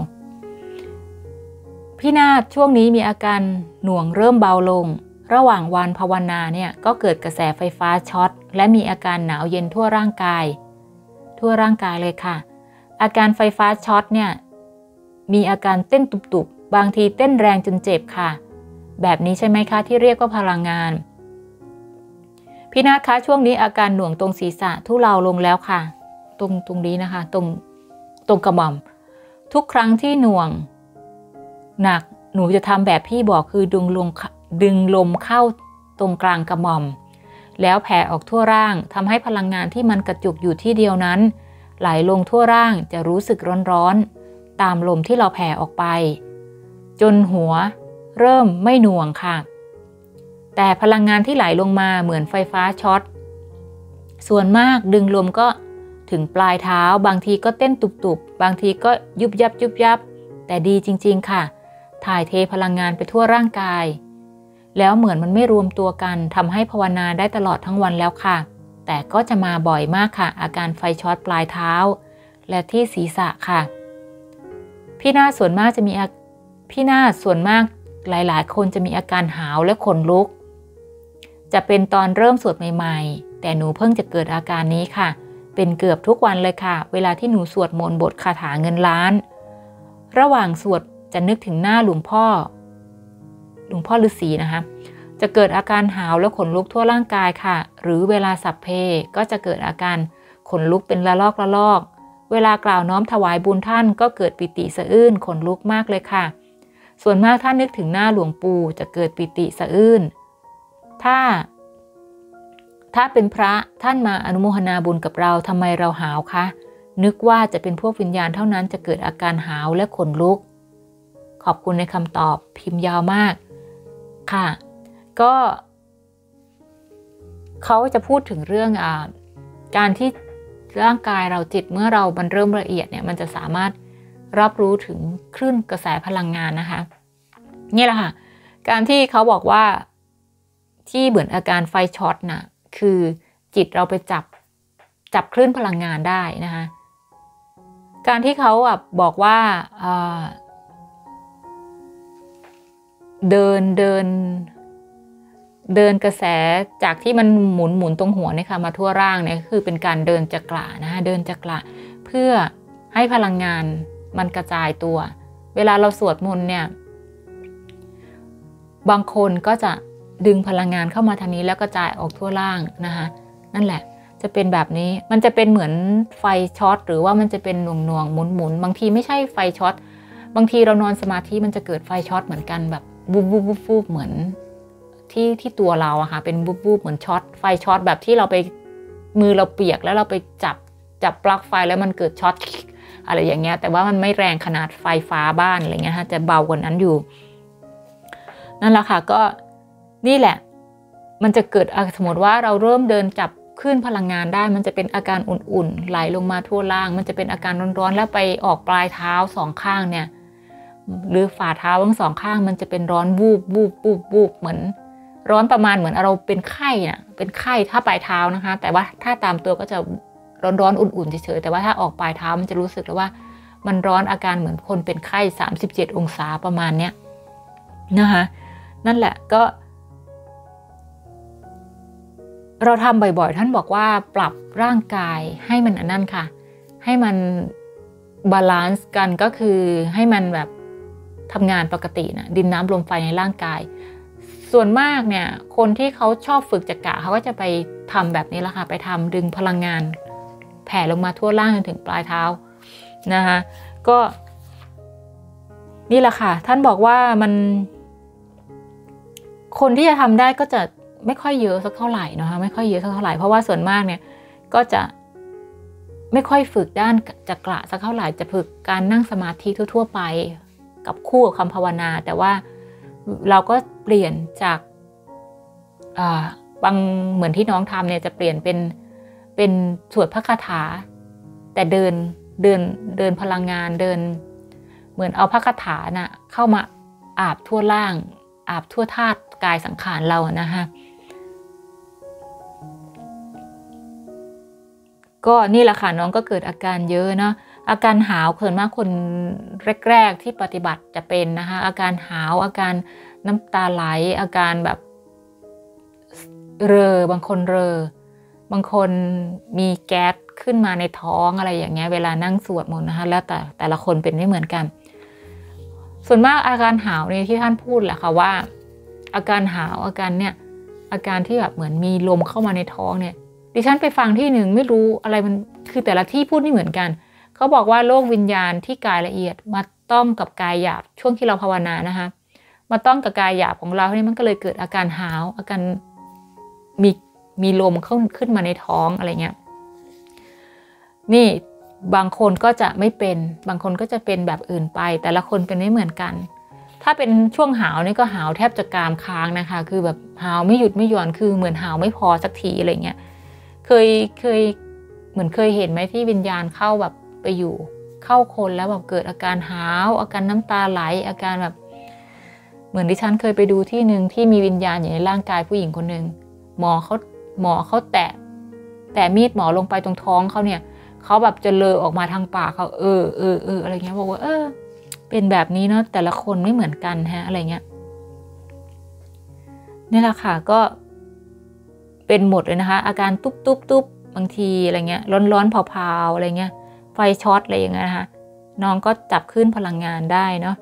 พินาศช่วงนี้มีอาการหน่วงเริ่มเบาลงระหว่างวันภาวนาเนี่ยก็เกิดกระแสไฟฟ้าช็อตและมีอาการหนาวเย็นทั่วร่างกายทั่วร่างกายเลยค่ะอาการไฟฟ้าช็อตเนี่ยมีอาการเต้นตุบๆบางทีเต้นแรงจนเจ็บค่ะแบบนี้ใช่ไหมคะที่เรียกว่าพลังงานพี่นาฏคะช่วงนี้อาการหน่วงตรงศีรษะทุเลาลงแล้วค่ะตรงตรงนี้นะคะตรงตรงกระหม่อมทุกครั้งที่หน่วงหนักหนูจะทำแบบพี่บอกคือดึงลมดึงลมเข้าตรงกลางกระหม่อมแล้วแผ่ออกทั่วร่างทำให้พลังงานที่มันกระจุกอยู่ที่เดียวนั้นไหลลงทั่วร่างจะรู้สึกร้อนๆตามลมที่เราแผ่ออกไปจนหัวเริ่มไม่หน่วงค่ะแต่พลังงานที่ไหลลงมาเหมือนไฟฟ้าช็อตส่วนมากดึงลมก็ถึงปลายเท้าบางทีก็เต้นตุบๆบางทีก็ยุบยับยุบยับแต่ดีจริงๆค่ะถ่ายเทพลังงานไปทั่วร่างกายแล้วเหมือนมันไม่รวมตัวกันทำให้ภาวนาได้ตลอดทั้งวันแล้วค่ะแต่ก็จะมาบ่อยมากค่ะอาการไฟช็อตปลายเท้าและที่ศีรษะค่ะพี่นาส่วนมากจะมีพี่นาส่วนมากหลายๆคนจะมีอาการหาวและขนลุกจะเป็นตอนเริ่มสวดใหม่ๆแต่หนูเพิ่งจะเกิดอาการนี้ค่ะเป็นเกือบทุกวันเลยค่ะเวลาที่หนูสวดมนต์บทคาถาเงินล้านระหว่างสวดจะนึกถึงหน้าหลวงพ่อหลวงพ่อฤาษีนะคะจะเกิดอาการหาวและขนลุกทั่วร่างกายค่ะหรือเวลาสัพเพก็จะเกิดอาการขนลุกเป็นละลอกละลอกเวลากล่าวน้อมถวายบุญท่านก็เกิดปิติสะอื้นขนลุกมากเลยค่ะส่วนมากท่านนึกถึงหน้าหลวงปู่จะเกิดปิติสะอื้นถ้าถ้าเป็นพระท่านมาอนุโมทนาบุญกับเราทำไมเราหาวคะนึกว่าจะเป็นพวกวิญญาณเท่านั้นจะเกิดอาการหาวและขนลุกขอบคุณในคำตอบพิมพ์ยาวมากค่ะก็เขาจะพูดถึงเรื่องอ่าการที่ร่างกายเราจิตเมื่อเรามันเริ่มละเอียดเนี่ยมันจะสามารถรับรู้ถึงคลื่นกระแสพลังงานนะคะนี่แหละค่ะการที่เขาบอกว่าที่เหมือนอาการไฟช็อตน่ะคือจิตเราไปจับจับคลื่นพลังงานได้นะคะการที่เขาแบบบอกว่าเดินเดินเดินกระแสจากที่มันหมุนหมุนตรงหัวเนี่ยค่ะมาทั่วร่างเนี่ยคือเป็นการเดินจักระนะคะเดินจักระเพื่อให้พลังงานมันกระจายตัวเวลาเราสวดมนต์เนี่ยบางคนก็จะดึงพลังงานเข้ามาทางนี้แล้วกระจายออกทั่วร่างนะคะนั่นแหละจะเป็นแบบนี้มันจะเป็นเหมือนไฟช็อตหรือว่ามันจะเป็นหน่วงหน่วงหมุนหมุนบางทีไม่ใช่ไฟช็อตบางทีเรานอนสมาธิมันจะเกิดไฟช็อตเหมือนกันแบบวูบวูบวูบวูบเหมือนที่ที่ตัวเราอะค่ะเป็นวูบวูบเหมือนช็อตไฟช็อตแบบที่เราไปมือเราเปียกแล้วเราไปจับจับปลั๊กไฟแล้วมันเกิดช็อตอะไรอย่างเงี้ยแต่ว่ามันไม่แรงขนาดไฟฟ้าบ้านอะไรเงี้ยฮะจะเบากว่านั้นอยู่นั่นแหละค่ะก็นี่แหละมันจะเกิดสมมติว่าเราเริ่มเดินจับคลื่นพลังงานได้มันจะเป็นอาการอุ่นๆไหลลงมาทั่วล่างมันจะเป็นอาการร้อนๆแล้วไปออกปลายเท้าสองข้างเนี่ยหรือฝ่าเท้าทั้งสองข้างมันจะเป็นร้อนวูบวูบวูบวูบเหมือนร้อนประมาณเหมือนเราเป็นไข้น่ะเป็นไข้ถ้าปลายเท้านะคะแต่ว่าถ้าตามตัวก็จะร้อนๆอุ่นๆเฉยๆแต่ว่าถ้าออกปลายเท้ามันจะรู้สึกเลยว่ามันร้อนอาการเหมือนคนเป็นไข้สามสิบเจ็ดองศาประมาณเนี้ยนะคะนั่นแหละก็เราทำบ่อยๆท่านบอกว่าปรับร่างกายให้มันอันนั้นค่ะให้มันบาลานซ์กันก็คือให้มันแบบทำงานปกตินะดินน้ำลมไฟในร่างกายส่วนมากเนี่ยคนที่เขาชอบฝึกจักระเขาก็จะไปทำแบบนี้แหละค่ะไปทำดึงพลังงานแผ่ลงมาทั่วร่างจนถึงปลายเท้านะคะก็นี่แหละค่ะท่านบอกว่ามันคนที่จะทำได้ก็จะไม่ค่อยเยอะสักเท่าไหร่นะคะไม่ค่อยเยอะสักเท่าไหร่เพราะว่าส่วนมากเนี่ยก็จะไม่ค่อยฝึกด้านจักระสักเท่าไหร่จะฝึกการนั่งสมาธิทั่วๆไปกับคู่กับคำภาวนาแต่ว่าเราก็เปลี่ยนจากบางเหมือนที่น้องทำเนี่ยจะเปลี่ยนเป็นเป็นสวดพระคาถาแต่เดินเดินเดินพลังงานเดินเหมือนเอาพระคาถาน่ะเข้ามาอาบทั่วร่างอาบทั่วธาตุกายสังขารเรานะคะก็นี่แหละค่ะน้องก็เกิดอาการเยอะเนาะอาการหาวเพิ่นมากคนแรกๆที่ปฏิบัติจะเป็นนะคะอาการหาวอาการน้ำตาไหลอาการแบบเรอบางคนเรอบางคนมีแก๊สขึ้นมาในท้องอะไรอย่างเงี้ยเวลานั่งสวดมนต์นะคะแล้วแต่แต่ละคนเป็นไม่เหมือนกันส่วนมากอาการหาวเนี่ยที่ท่านพูดแหละค่ะว่าอาการหาวอาการเนี่ยอาการที่แบบเหมือนมีลมเข้ามาในท้องเนี่ยดิฉันไปฟังที่หนึ่งไม่รู้อะไรมันคือแต่ละที่พูดไม่เหมือนกันเขาบอกว่าโลกวิญญาณที่กายละเอียดมาต้อมกับกายหยาบช่วงที่เราภาวนานะคะมาต้อมกับกายหยาบของเราเนี่ยมันก็เลยเกิดอาการหาวอาการมีมีลมขึ้นขึ้นมาในท้องอะไรเงี้ยนี่บางคนก็จะไม่เป็นบางคนก็จะเป็นแบบอื่นไปแต่ละคนเป็นไม่เหมือนกันถ้าเป็นช่วงหาวนี่ก็หาวแทบจะกรามค้างนะคะคือแบบหาวไม่หยุดไม่หย่อนคือเหมือนหาวไม่พอสักทีอะไรเงี้ยเคยเคยเหมือนเคยเห็นไหมที่วิญญาณเข้าแบบไปอยู่เข้าคนแล้วแบบเกิดอาการหาวอาการน้ำตาไหลอาการแบบเหมือนที่ฉันเคยไปดูที่หนึ่งที่มีวิญญาณอยู่ในร่างกายผู้หญิงคนหนึ่งหมอเขาหมอเขาแตะแตะมีดหมอลงไปตรงท้องเขาเนี่ยเขาแบบจะเลอะออกมาทางปากเขาเออเออเอออะไรเงี้ยบอกว่าเออเป็นแบบนี้เนาะแต่ละคนไม่เหมือนกันฮะอะไรเงี้ยนี่แหละค่ะก็เป็นหมดเลยนะคะอาการตุ๊บตุ๊บตุ๊บบางทีอะไรเงี้ยร้อนร้อนเผาๆอะไรเงี้ยไฟช็อตอะไรอย่างเงี้ยนะคะน้องก็จับขึ้นพลังงานได้เนาะ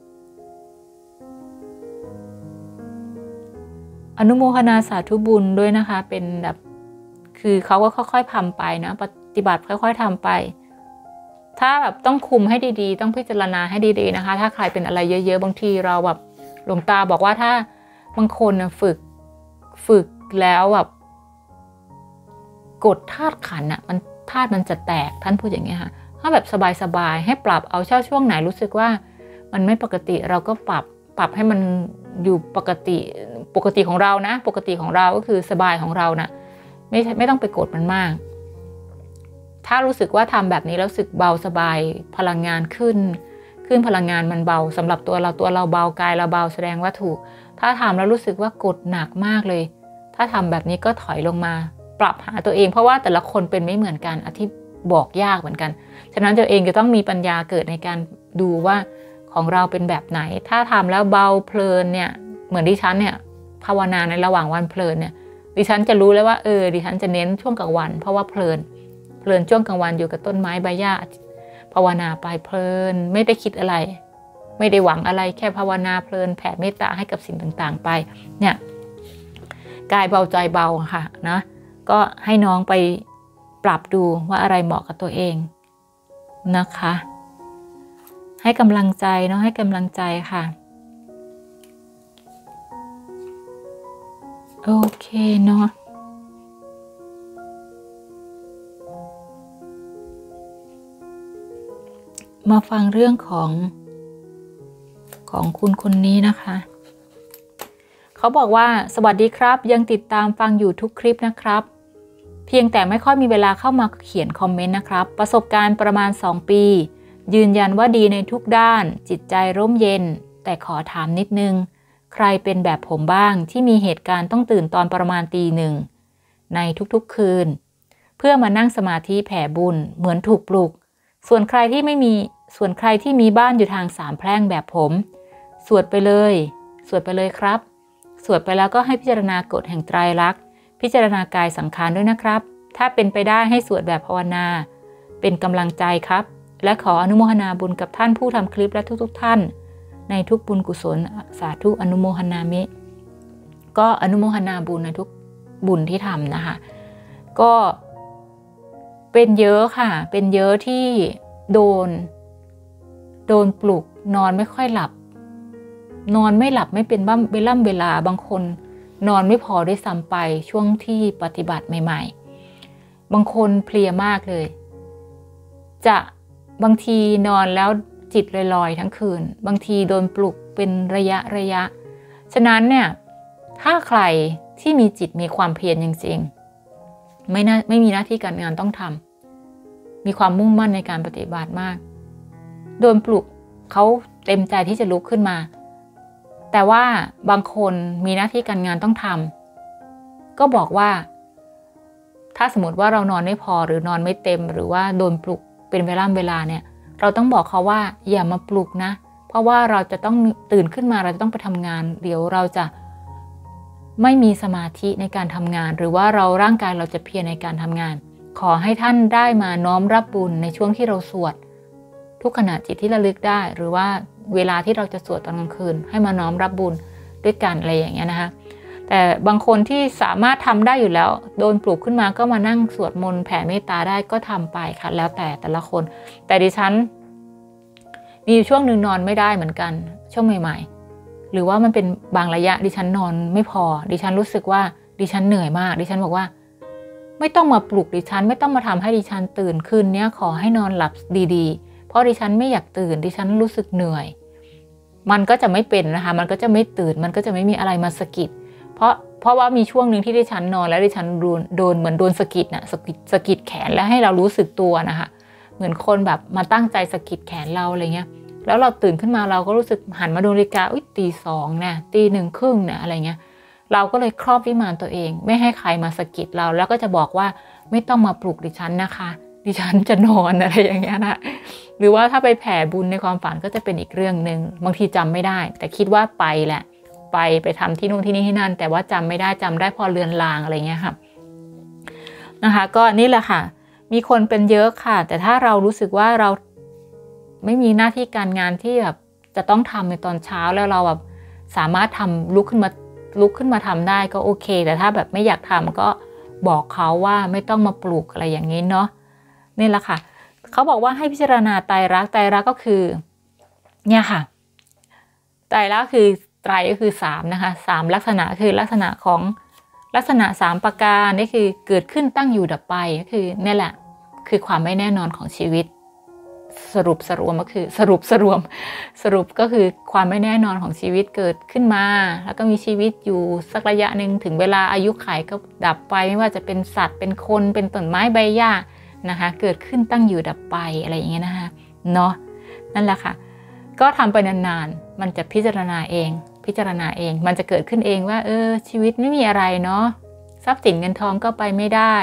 อนุโมทนาสาธุบุญด้วยนะคะเป็นแบบคือเขาก็ค่อยๆทำไปนะปฏิบัติค่อยๆทำไปถ้าแบบต้องคุมให้ดีๆต้องพิจารณาให้ดีๆนะคะถ้าใครเป็นอะไรเยอะๆบางทีเราแบบหลวงตาบอกว่าถ้าบางคนฝึกฝึกแล้วแบบกดธาตุขันอ่ะมันธาตุมันจะแตกท่านพูดอย่างเงี้ยค่ะถ้าแบบสบายๆให้ปรับเอาเช่าช่วงไหนรู้สึกว่ามันไม่ปกติเราก็ปรับปรับให้มันอยู่ปกติปกติของเรานะปกติของเราก็คือสบายของเรานะไม่ไม่ต้องไปกดมันมากถ้ารู้สึกว่าทำแบบนี้แล้วรู้สึกเบาสบายพลังงานขึ้นขึ้นพลังงานมันเบาสำหรับตัวเราตัวเราเบากายเราเบาแสดงว่าถูกถ้าทำแล้วรู้สึกว่ากดหนักมากเลยถ้าทำแบบนี้ก็ถอยลงมาปรับหาตัวเองเพราะว่าแต่ละคนเป็นไม่เหมือนกันอธิบอกยากเหมือนกันฉะนั้นตัวเองจะต้องมีปัญญาเกิดในการดูว่าของเราเป็นแบบไหนถ้าทำแล้วเบาเพลินเนี่ยเหมือนดิฉันเนี่ยภาวนาในระหว่างวันเพลินเนี่ยดิฉันจะรู้แล้วว่าเออดิฉันจะเน้นช่วงกลางวันเพราะว่าเพลินเพลินช่วงกลางวันอยู่กับต้นไม้ใบหญ้าภาวนาไปเพลินไม่ได้คิดอะไรไม่ได้หวังอะไรแค่ภาวนาเพลินแผ่เมตตาให้กับสิ่งต่างๆไปเนี่ยกายเบาใจเบาค่ะนะก็ให้น้องไปปรับดูว่าอะไรเหมาะกับตัวเองนะคะให้กำลังใจเนาะให้กำลังใจค่ะโอเคเนาะมาฟังเรื่องของของคุณคนนี้นะคะเขาบอกว่าสวัสดีครับยังติดตามฟังอยู่ทุกคลิปนะครับเพียงแต่ไม่ค่อยมีเวลาเข้ามาเขียนคอมเมนต์นะครับประสบการณ์ประมาณสองปียืนยันว่าดีในทุกด้านจิตใจร่มเย็นแต่ขอถามนิดนึงใครเป็นแบบผมบ้างที่มีเหตุการณ์ต้องตื่นตอนประมาณตีหนึ่งในทุกๆคืนเพื่อมานั่งสมาธิแผ่บุญเหมือนถูกปลุกส่วนใครที่ไม่มีส่วนใครที่มีบ้านอยู่ทางสามแพร่งแบบผมสวดไปเลยสวดไปเลยครับสวดไปแล้วก็ให้พิจารณากฎแห่งไตรลักษณ์พิจารณากายสังขารด้วยนะครับถ้าเป็นไปได้ให้สวดแบบภาวนาเป็นกำลังใจครับและขออนุโมทนาบุญกับท่านผู้ทำคลิปและทุกๆท่านในทุกบุญกุศลสาธุอนุโมทนามิก็อนุโมทนาบุญในทุกบุญที่ทำนะคะก็เป็นเยอะค่ะเป็นเยอะที่โดนโดนปลุกนอนไม่ค่อยหลับนอนไม่หลับไม่เป็นบ้าเวล่ำเวลาบางคนนอนไม่พอด้วยซ้ำไปช่วงที่ปฏิบัติใหม่ๆบางคนเพลียมากเลยจะบางทีนอนแล้วจิตลอยๆทั้งคืนบางทีโดนปลุกเป็นระยะระยะฉะนั้นเนี่ยถ้าใครที่มีจิตมีความเพียรจริงๆไม่น่าไม่มีหน้าที่การงานต้องทำมีความมุ่งมั่นในการปฏิบัติมากโดนปลุกเขาเต็มใจที่จะลุกขึ้นมาแต่ว่าบางคนมีหน้าที่การงานต้องทำก็บอกว่าถ้าสมมติว่าเรานอนไม่พอหรือนอนไม่เต็มหรือว่าโดนปลุกเป็นเวลาเวลาเนี่ยเราต้องบอกเขาว่าอย่ามาปลุกนะเพราะว่าเราจะต้องตื่นขึ้นมาเราจะต้องไปทำงานเดี๋ยวเราจะไม่มีสมาธิในการทำงานหรือว่าเราร่างกายเราจะเพลียในการทำงานขอให้ท่านได้มาน้อมรับบุญในช่วงที่เราสวดทุกขณะจิตที่ระลึกได้หรือว่าเวลาที่เราจะสวดตอนกลางคืนให้มาน้อมรับบุญด้วยกันอะไรอย่างเงี้ยนะคะแต่บางคนที่สามารถทำได้อยู่แล้วโดนปลุกขึ้นมาก็มานั่งสวดมนต์แผ่เมตตาได้ก็ทำไปค่ะแล้วแต่แต่ละคนแต่ดิฉันมีอยู่ช่วงหนึ่งนอนไม่ได้เหมือนกันช่วงใหม่ๆหรือว่ามันเป็นบางระยะดิฉันนอนไม่พอดิฉันรู้สึกว่าดิฉันเหนื่อยมากดิฉันบอกว่าไม่ต้องมาปลุกดิฉันไม่ต้องมาทำให้ดิฉันตื่นคืนนี้ขอให้นอนหลับดีๆเพราะดิฉันไม่อยากตื่นดิฉันรู้สึกเหนื่อยมันก็จะไม่เป็นนะคะมันก็จะไม่ตื่นมันก็จะไม่มีอะไรมาสะกิดเพราะเพราะว่ามีช่วงหนึ่งที่ดิฉันนอนแล้วดิฉันโดนโดนเหมือนโดนสะกิดน่ะสะกิดสะกิดแขนแล้วให้เรารู้สึกตัวนะคะเหมือนคนแบบมาตั้งใจสะกิดแขนเราอะไรเงี้ยแล้วเราตื่นขึ้นมาเราก็รู้สึกหันมาดูนาฬิกาอุ้ยตีสองเนี่ยตีหนึ่งครึ่งเนี่ยอะไรเงี้ยเราก็เลยครอบวิมานตัวเองไม่ให้ใครมาสะกิดเราแล้วก็จะบอกว่าไม่ต้องมาปลุกดิฉันนะคะดิฉันจะนอนอะไรอย่างเงี้ยนะหรือว่าถ้าไปแผ่บุญในความฝันก็จะเป็นอีกเรื่องหนึ่งบางทีจำไม่ได้แต่คิดว่าไปแหละไปไปทำที่นู่นที่นี่ที่นั่นแต่ว่าจำไม่ได้จำได้พอเลือนลางอะไรเงี้ยค่ะนะคะก็นี่แหละค่ะมีคนเป็นเยอะค่ะแต่ถ้าเรารู้สึกว่าเราไม่มีหน้าที่การงานที่แบบจะต้องทำในตอนเช้าแล้วเราแบบสามารถทำลุกขึ้นมาลุกขึ้นมาทำได้ก็โอเคแต่ถ้าแบบไม่อยากทำก็บอกเขาว่าไม่ต้องมาปลุกอะไรอย่างนี้เนาะนี่แหละค่ะเขาบอกว่าให้พิจารณาไตรลักษณ์ไตรลักษณ์ก็คือเนี่ยค่ะไตรลักษณ์คือไตรก็คือสามนะคะสามลักษณะคือลักษณะของลักษณะสามประการนี่คือเกิดขึ้นตั้งอยู่ดับไปก็คือนี่แหละคือความไม่แน่นอนของชีวิตสรุปสรวมก็คือสรุปสรวมสรุปก็คือความไม่แน่นอนของชีวิตเกิดขึ้นมาแล้วก็มีชีวิตอยู่สักระยะหนึ่งถึงเวลาอายุขัยก็ดับไปไม่ว่าจะเป็นสัตว์เป็นคนเป็นต้นไม้ใบหญ้านะคะเกิดขึ้นตั้งอยู่ดับไปอะไรอย่างเงี้ยนะคะเนาะนั่นแหละค่ะก็ทำไปนานๆมันจะพิจารณาเองพิจารณาเองมันจะเกิดขึ้นเองว่าเออชีวิตไม่มีอะไรเนาะทรัพย์สินเงินทองก็ไปไม่ได้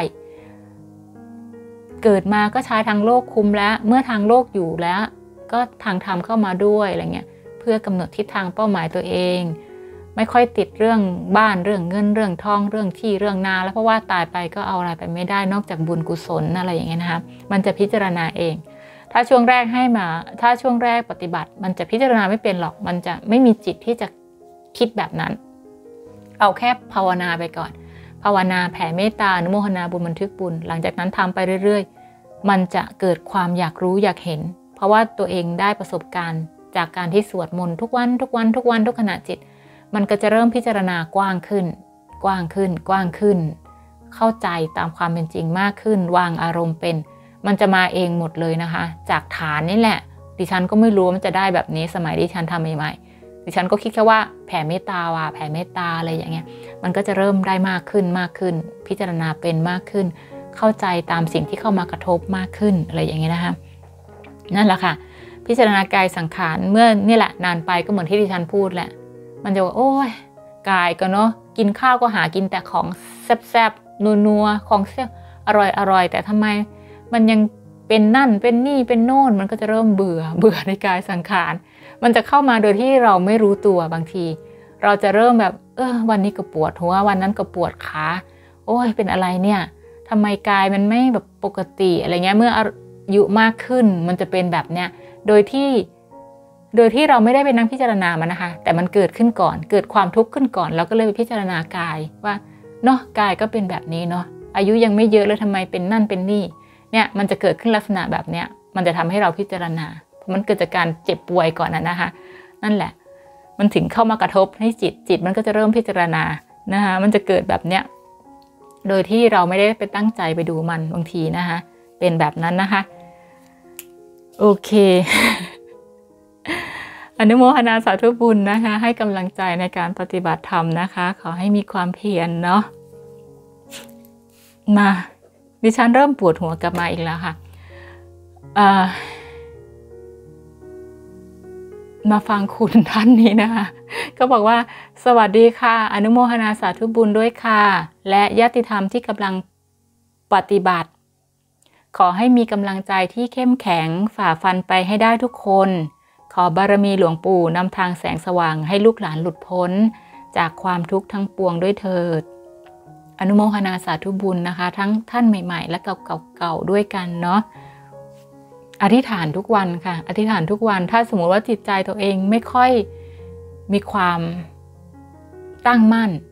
เกิดมาก็ใช้ทางโลกคุ้มแล้วเมื่อทางโลกอยู่แล้วก็ทางธรรมเข้ามาด้วยอะไรเงี้ยเพื่อกำหนดทิศทางเป้าหมายตัวเองไม่ค่อยติดเรื่องบ้านเรื่องเงินเรื่องทองเรื่องที่เรื่องนาแล้วเพราะว่าตายไปก็เอาอะไรไปไม่ได้นอกจากบุญกุศลอะไรอย่างเงี้ยนะคะมันจะพิจารณาเองถ้าช่วงแรกให้มาถ้าช่วงแรกปฏิบัติมันจะพิจารณาไม่เป็นหรอกมันจะไม่มีจิตที่จะคิดแบบนั้นเอาแค่ภาวนาไปก่อนภาวนาแผ่เมตตาอนุโมทนาบุญบันทึกบุญหลังจากนั้นทำไปเรื่อยๆมันจะเกิดความอยากรู้อยากเห็นเพราะว่าตัวเองได้ประสบการณ์จากการที่สวดมนต์ทุกวันทุกวันทุกวันทุกขณะจิตมันก็จะเริ่มพิจารณากว้างขึ้นกว้างขึ้นกว้างขึ้นเข้าใจตามความเป็นจริงมากขึ้นวางอารมณ์เป็นมันจะมาเองหมดเลยนะคะจากฐานนี่แหละดิฉันก็ไม่รู้มันจะได้แบบนี้สมัยดิฉันทำใหม่ๆดิฉันก็คิดแค่ว่าแผ่เมตตาว่ะแผ่เมตตาอะไรอย่างเงี้ยมันก็จะเริ่มได้มากขึ้นมากขึ้นพิจารณาเป็นมากขึ้นเข้าใจตามสิ่งที่เข้ามากระทบมากขึ้นอะไรอย่างเงี้ยนะคะนั่นแหละค่ะพิจารณากายสังขารเมื่อนี่แหละนานไปก็เหมือนที่ดิฉันพูดแหละมันจะว่าโอ้ยกายก็เนาะกินข้าวก็หากินแต่ของแซ่บๆนัวๆของแซ่บอร่อยๆแต่ทำไมมันยังเป็นนั่นเป็นนี่เป็นโน่นมันก็จะเริ่มเบื่อเบื่อในกายสังขารมันจะเข้ามาโดยที่เราไม่รู้ตัวบางทีเราจะเริ่มแบบเออวันนี้ก็ปวดหัววันนั้นก็ปวดขาโอ้ยเป็นอะไรเนี่ยทำไมกายมันไม่แบบปกติอะไรเงี้ยเมื่ออายุมากขึ้นมันจะเป็นแบบเนี้ยโดยที่โดยที่เราไม่ได้ไปนั่งพิจารณามันนะคะแต่มันเกิดขึ้นก่อนเกิดความทุกข์ขึ้นก่อนเราก็เลยไปพิจารณากายว่าเนาะกายก็เป็นแบบนี้เนาะอายุยังไม่เยอะแล้วทำไมเป็นนั่นเป็นนี่เนี่ยมันจะเกิดขึ้นลักษณะแบบเนี้ยมันจะทำให้เราพิจารณาเพราะมันเกิดจากการเจ็บป่วยก่อนนะนะคะนั่นแหละมันถึงเข้ามากระทบให้จิตจิตมันก็จะเริ่มพิจารณานะคะมันจะเกิดแบบเนี้ยโดยที่เราไม่ได้ไปตั้งใจไปดูมันบางทีนะคะเป็นแบบนั้นนะคะโอเค อนุโมทนาสาธุบุญนะคะให้กำลังใจในการปฏิบัติธรรมนะคะขอให้มีความเพียรเนาะมาดิฉันเริ่มปวดหัวกลับมาอีกแล้วค่ะมาฟังคุณท่านนี้นะคะก็บอกว่าสวัสดีค่ะอนุโมทนาสาธุบุญด้วยค่ะและญาติธรรมที่กำลังปฏิบัติขอให้มีกำลังใจที่เข้มแข็งฝ่าฟันไปให้ได้ทุกคนขอบารมีหลวงปู่นำทางแสงสว่างให้ลูกหลานหลุดพ้นจากความทุกข์ทั้งปวงด้วยเถิดอนุโมทนาสาธุบุญนะคะทั้งท่านใหม่ๆและเก่าๆด้วยกันเนาะอธิษฐานทุกวันค่ะอธิษฐานทุกวันถ้าสมมติว่าจิตใจตัวเองไม่ค่อยมีความตั้งมั่น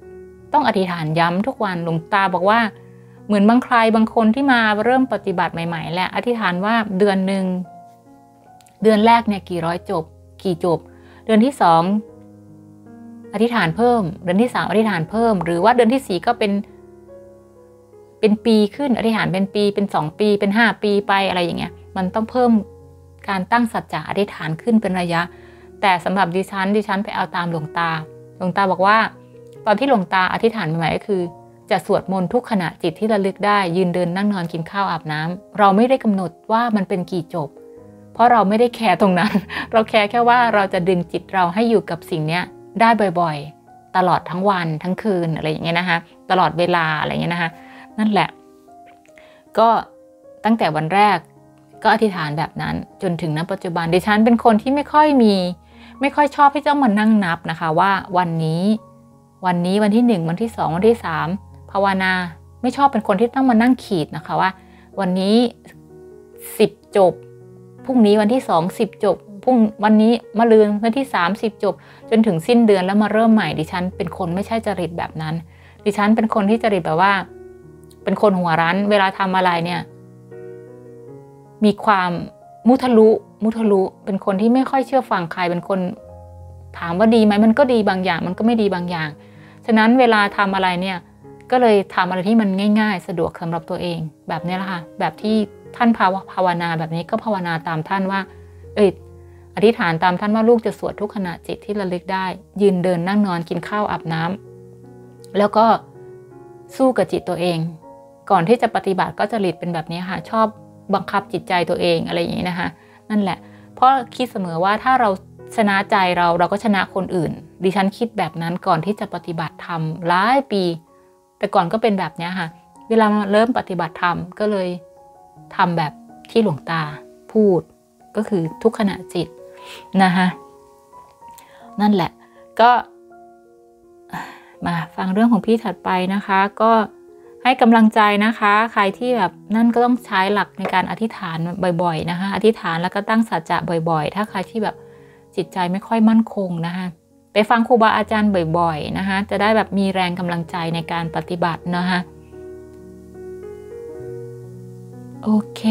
ต้องอธิษฐานย้ำทุกวันหลวงตาบอกว่าเหมือนบางใครบางคนที่มาเริ่มปฏิบัติใหม่ๆและอธิษฐานว่าเดือนหนึ่งเดือนแรกเนี่ยกี่ร้อยจบกี่จบเดือนที่สองอธิษฐานเพิ่มเดือนที่สามอธิษฐานเพิ่มหรือว่าเดือนที่สี่ก็เป็นเป็นปีขึ้นอธิษฐานเป็นปีเป็นสองปีเป็นห้าปีไปอะไรอย่างเงี้ยมันต้องเพิ่มการตั้งสัจจะอธิษฐานขึ้นเป็นระยะแต่สำหรับดิฉันดิฉันไปเอาตามหลวงตาหลวงตาบอกว่าตอนที่หลวงตาอธิษฐานใหม่ๆก็คือจะสวดมนต์ทุกขณะจิตที่ระลึกได้ยืนเดินนั่งนอนกินข้าวอาบน้ำเราไม่ได้กำหนดว่ามันเป็นกี่จบเพราะเราไม่ได้แคร์ตรงนั้นเราแคร์แค่ว่าเราจะดึงจิตเราให้อยู่กับสิ่งเนี้ยได้บ่อยๆตลอดทั้งวันทั้งคืนอะไรอย่างเงี้ยนะคะตลอดเวลาอะไรอย่างเงี้ยนะคะนั่นแหละก็ตั้งแต่วันแรกก็อธิษฐานแบบนั้นจนถึงณปัจจุบันดิฉันเป็นคนที่ไม่ค่อยมีไม่ค่อยชอบที่จะมานั่งนับนะคะว่าวันนี้วันนี้วันที่หนึ่งวันที่สองวันที่สามภาวนาไม่ชอบเป็นคนที่ต้องมานั่งขีดนะคะว่าวันนี้สิบจบพรุ่งนี้วันที่สองสิบจบพรุ่งวันนี้มะรืนวันที่สามสิบจบจนถึงสิ้นเดือนแล้วมาเริ่มใหม่ดิฉันเป็นคนไม่ใช่จริตแบบนั้นดิฉันเป็นคนที่จริตแบบว่าเป็นคนหัวรั้นเวลาทำอะไรเนี่ยมีความมุทะลุมุทะลุเป็นคนที่ไม่ค่อยเชื่อฟังใครเป็นคนถามว่าดีไหมมันก็ดีบางอย่างมันก็ไม่ดีบางอย่างฉะนั้นเวลาทำอะไรเนี่ยก็เลยทำอะไรที่มันง่ายๆสะดวกสำหรับตัวเองแบบนี้แหละค่ะแบบที่ท่านภาวภาวนาแบบนี้ก็ภาวนาตามท่านว่าเอยอธิษฐานตามท่านว่าลูกจะสวดทุกขณะจิตที่ระลึกได้ยืนเดินนั่งนอนกินข้าวอาบน้ำแล้วก็สู้กับจิตตัวเองก่อนที่จะปฏิบัติก็จะหลีดเป็นแบบนี้ค่ะชอบบังคับจิตใจตัวเองอะไรอย่างนี้นะคะนั่นแหละเพราะคิดเสมอว่าถ้าเราชนะใจเราเราก็ชนะคนอื่นดิฉันคิดแบบนั้นก่อนที่จะปฏิบัติธรรมหลายปีแต่ก่อนก็เป็นแบบนี้ค่ะเวลาเริ่มปฏิบัติธรรมก็เลยทำแบบที่หลวงตาพูดก็คือทุกขณะจิตนะคะนั่นแหละก็มาฟังเรื่องของพี่ถัดไปนะคะก็ให้กำลังใจนะคะใครที่แบบนั่นก็ต้องใช้หลักในการอธิษฐานบ่อยๆนะคะอธิษฐานแล้วก็ตั้งสัจจะบ่อยๆถ้าใครที่แบบจิตใจไม่ค่อยมั่นคงนะคะไปฟังครูบาอาจารย์บ่อยๆนะคะจะได้แบบมีแรงกำลังใจในการปฏิบัตินะคะโอเค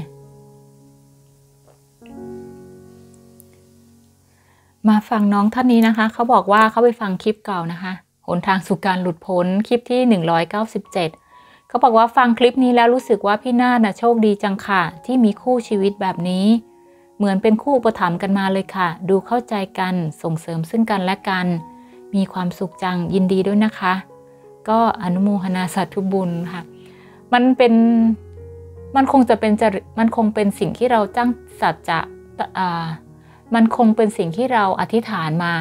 มาฟังน้องท่านนี้นะคะเขาบอกว่าเขาไปฟังคลิปเก่านะคะหนทางสู่การหลุดพ้นคลิปที่หนึ่งร้อยเก้าสิบเจ็ดเขาบอกว่าฟังคลิปนี้แล้วรู้สึกว่าพี่นาฏน่ะโชคดีจังค่ะที่มีคู่ชีวิตแบบนี้เหมือนเป็นคู่อุปถัมภ์กันมาเลยค่ะดูเข้าใจกันส่งเสริมซึ่งกันและกันมีความสุขจังยินดีด้วยนะคะก็อนุโมทนาสาธุบุญค่ะมันเป็นมันคงจะเป็นจะมันคงเป็นสิ่งที่เราตั้งสัจจะอ่ามันคงเป็นสิ่งที่เราอธิษฐานมา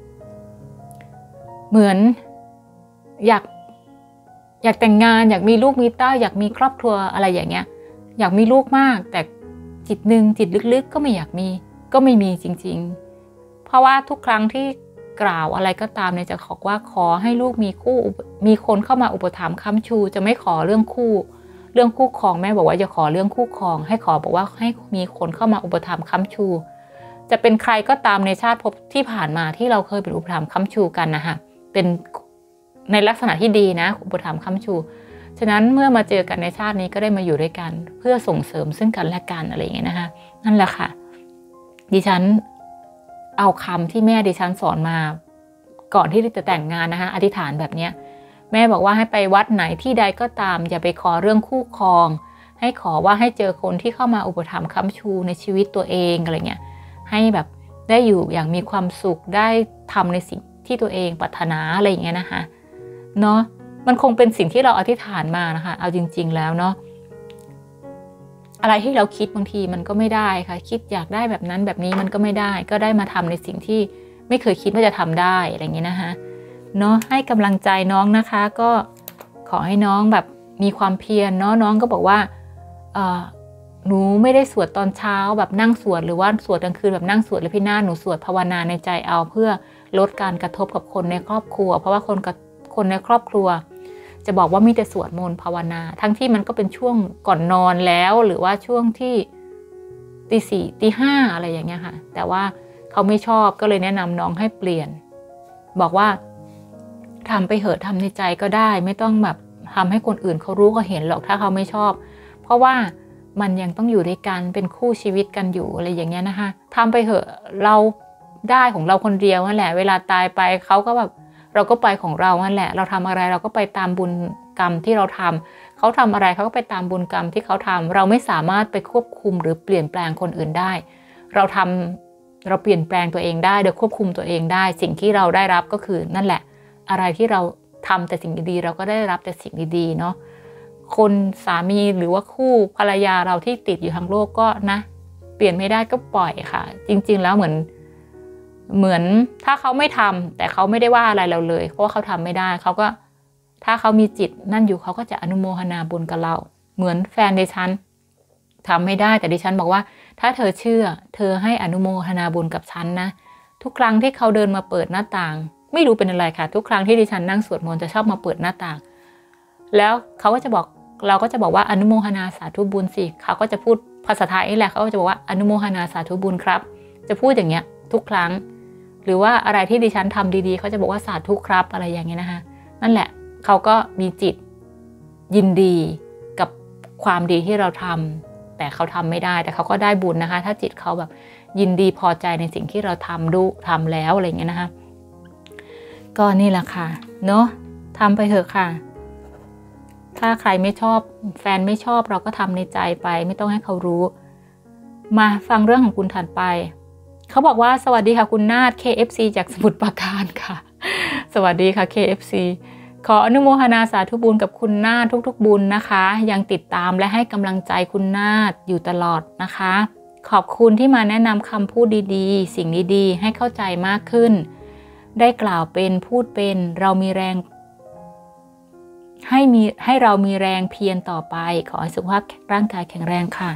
เหมือนอยากอยากแต่งงานอยากมีลูกมีเต้าอยากมีครอบครัวอะไรอย่างเงี้ยอยากมีลูกมากแต่จิตหนึ่งจิตลึกๆก็ไม่อยากมีก็ไม่มีจริงๆเพราะว่าทุกครั้งที่กล่าวอะไรก็ตามเนี่ยจะขอว่าขอให้ลูกมีคู่มีคนเข้ามาอุปถัมภ์ค้ำชูจะไม่ขอเรื่องคู่เรื่องคู่ครองแม่บอกว่าจะขอเรื่องคู่ครองให้ขอบอกว่าให้มีคนเข้ามาอุปถัมภ์ค้ำชูจะเป็นใครก็ตามในชาติภพที่ผ่านมาที่เราเคยเป็นอุปถัมภ์ค้ำชูกันนะคะเป็นในลักษณะที่ดีนะอุปถัมภ์ค้ำชูฉะนั้นเมื่อมาเจอกันในชาตินี้ก็ได้มาอยู่ด้วยกันเพื่อส่งเสริมซึ่งกันและกันอะไรอย่างเงี้ยนะคะนั่นแหละค่ะดิฉันเอาคำที่แม่ดิฉันสอนมาก่อนที่จะแต่งงานนะคะอธิษฐานแบบเนี้ยแม่บอกว่าให้ไปวัดไหนที่ใดก็ตามอย่าไปขอเรื่องคู่ครองให้ขอว่าให้เจอคนที่เข้ามาอุปถัมภ์ค้ำชูในชีวิตตัวเองอะไรเงี้ยให้แบบได้อยู่อย่างมีความสุขได้ทำในสิ่งที่ตัวเองปรารถนาอะไรอย่างเงี้ยนะคะเนาะมันคงเป็นสิ่งที่เราอธิษฐานมานะคะเอาจริงๆแล้วเนาะอะไรที่เราคิดบางทีมันก็ไม่ได้ค่ะคิดอยากได้แบบนั้นแบบนี้มันก็ไม่ได้ก็ได้มาทำในสิ่งที่ไม่เคยคิดว่าจะทำได้อะไรอย่างเงี้ยนะคะเนาะให้กำลังใจน้องนะคะก็ขอให้น้องแบบมีความเพียรเนาะน้องก็บอกว่าเออหนูไม่ได้สวดตอนเช้าแบบนั่งสวดหรือว่าสวดกลางคืนแบบนั่งสวดเลยพี่นาฏหนูสวดภาวนาในใจเอาเพื่อลดการกระทบกับคนในครอบครัวเพราะว่าคนกับคนในครอบครัวจะบอกว่ามีแต่สวดมนต์ภาวนาทั้งที่มันก็เป็นช่วงก่อนนอนแล้วหรือว่าช่วงที่ตีสี่ตีห้าอะไรอย่างเงี้ยค่ะแต่ว่าเขาไม่ชอบก็เลยแนะนำน้องให้เปลี่ยนบอกว่าทำไปเหอะทำในใจก็ได้ไม่ต้องแบบทำให้คนอื่นเขารู้ก็เห็นหรอกถ้าเขาไม่ชอบเพราะว่ามันยังต้องอยู่ด้วยกันเป็นคู่ชีวิตกันอยู่อะไรอย่างเงี้ยนะคะทำไปเหอะเราได้ของเราคนเดียวนั่นแหละเวลาตายไปเขาก็แบบเราก็ไปของเรานั่นแหละเราทำอะไรเราก็ไปตามบุญกรรมที่เราทำเขาทำอะไรเขาก็ไปตามบุญกรรมที่เขาทำเราไม่สามารถไปควบคุมหรือเปลี่ยนแปลงคนอื่นได้เราทำเราเปลี่ยนแปลงตัวเองได้โดยควบคุมตัวเองได้สิ่งที่เราได้รับก็คือนั่นแหละอะไรที่เราทำแต่สิ่งดีๆเราก็ได้รับแต่สิ่งดีๆเนาะคนสามีหรือว่าคู่ภรรยาเราที่ติดอยู่ทางโลกก็นะเปลี่ยนไม่ได้ก็ปล่อยค่ะจริงๆแล้วเหมือนเหมือนถ้าเขาไม่ทำแต่เขาไม่ได้ว่าอะไรเราเลยเพราะว่าเขาทำไม่ได้เขาก็ถ้าเขามีจิตนั่นอยู่เขาก็จะอนุโมทนาบุญกับเราเหมือนแฟนดิฉันทำไม่ได้แต่ดิฉันบอกว่าถ้าเธอเชื่อเธอให้อนุโมทนาบุญกับฉันนะทุกครั้งที่เขาเดินมาเปิดหน้าต่างไม่รู้เป็นอะไรค่ะทุกครั้งที่ดิฉันนั่งสวดมนต์จะชอบมาเปิดหน้าต่างแล้วเขาก็จะบอกเราก็จะบอกว่าอนุโมทนาสาธุบุญสิเขาก็จะพูดภาษาไทยนี่แหละเขาก็จะบอกว่าอนุโมทนาสาธุบุญครับจะพูดอย่างเงี้ยทุกครั้งหรือว่าอะไรที่ดิฉันทำดีๆเขาจะบอกว่าสาธุครับอะไรอย่างเงี้ยนะคะนั่นแหละเขาก็มีจิตยินดีกับความดีที่เราทำแต่เขาทำไม่ได้แต่เขาก็ได้บุญนะคะถ้าจิตเขาแบบยินดีพอใจในสิ่งที่เราทำดูทำแล้วอะไรอย่างเงี้ยนะคะก็นี่แหละค่ะเนาะทำไปเถอะค่ะถ้าใครไม่ชอบแฟนไม่ชอบเราก็ทำในใจไปไม่ต้องให้เขารู้มาฟังเรื่องของคุณถัดไปเขาบอกว่าสวัสดีค่ะคุณนาฏ เค เอฟ ซี จากสมุทรปราการค่ะสวัสดีค่ะ เค เอฟ ซี ขออนุโมทนาสาธุบุญกับคุณนาฏทุกๆบุญนะคะยังติดตามและให้กำลังใจคุณนาฏอยู่ตลอดนะคะขอบคุณที่มาแนะนำคำพูดดีๆสิ่งดีๆให้เข้าใจมากขึ้นได้กล่าวเป็นพูดเป็นเรามีแรงให้มีให้เรามีแรงเพียรต่อไปขอให้สุขภาพร่างกายแข็งแรงค่ะ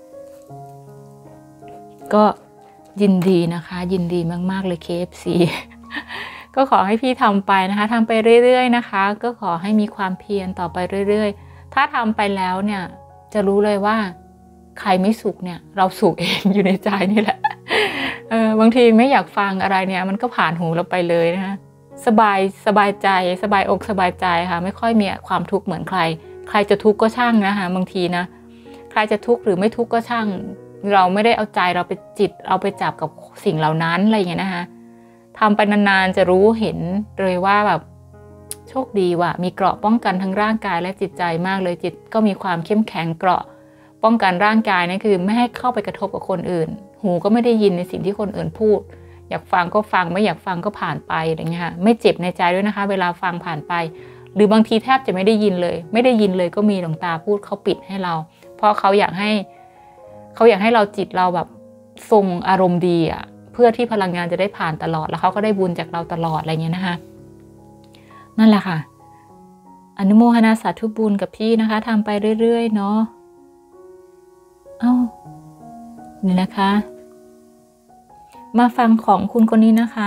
ก็ยินดีนะคะยินดีมากๆเลย เค เอฟ ซี ก็ขอให้พี่ทำไปนะคะทำไปเรื่อยๆนะคะก็ขอให้มีความเพียรต่อไปเรื่อยๆถ้าทำไปแล้วเนี่ยจะรู้เลยว่าใครไม่สุขเนี่ยเราสุขเองอยู่ในใจนี่แหละเออบางทีไม่อยากฟังอะไรเนี่ยมันก็ผ่านหูเราไปเลยนะคะสบายสบายใจสบายอกสบายใจค่ะไม่ค่อยมีความทุกข์เหมือนใครใครจะทุกข์ก็ช่างนะคะบางทีนะใครจะทุกข์หรือไม่ทุกข์ก็ช่างเราไม่ได้เอาใจเราไปจิตเอาไปจับกับสิ่งเหล่านั้นอะไรอย่างเงี้ยนะคะทำไปนานๆจะรู้เห็นเลยว่าแบบโชคดีว่ะมีเกราะป้องกันทั้งร่างกายและจิตใจมากเลยจิตก็มีความเข้มแข็งเกราะป้องกันร่างกายนั่นคือไม่ให้เข้าไปกระทบกับคนอื่นหูก็ไม่ได้ยินในสิ่งที่คนอื่นพูดอยากฟังก็ฟังไม่อยากฟังก็ผ่านไปอะไรเงี้ยค่ะไม่เจ็บในใจด้วยนะคะเวลาฟังผ่านไปหรือบางทีแทบจะไม่ได้ยินเลยไม่ได้ยินเลยก็มีหลวงตาพูดเขาปิดให้เราเพราะเขาอยากให้เขาอยากให้เราจิตเราแบบทรงอารมณ์ดีอ่ะเพื่อที่พลังงานจะได้ผ่านตลอดแล้วเขาก็ได้บุญจากเราตลอดอะไรเงี้ยนะคะนั่นแหละค่ะอนุโมทนาสาธุบุญกับพี่นะคะทำไปเรื่อยๆเนาะเอ้านี่นะคะมาฟังของคุณคนนี้นะคะ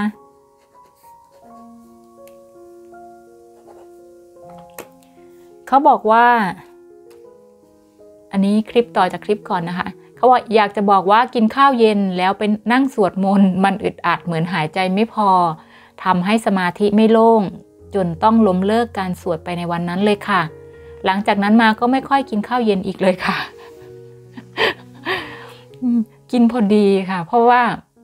เขาบอกว่าอันนี้คลิปต่อจากคลิปก่อนนะคะเขาว่าอยากจะบอกว่ากินข้าวเย็นแล้วเป็นนั่งสวดมนต์มันอึดอัดเหมือนหายใจไม่พอทำให้สมาธิไม่โล่งจนต้องล้มเลิกการสวดไปในวันนั้นเลยค่ะหลังจากนั้นมาก็ไม่ค่อยกินข้าวเย็นอีกเลยค่ะ กินพอดีค่ะเพราะว่า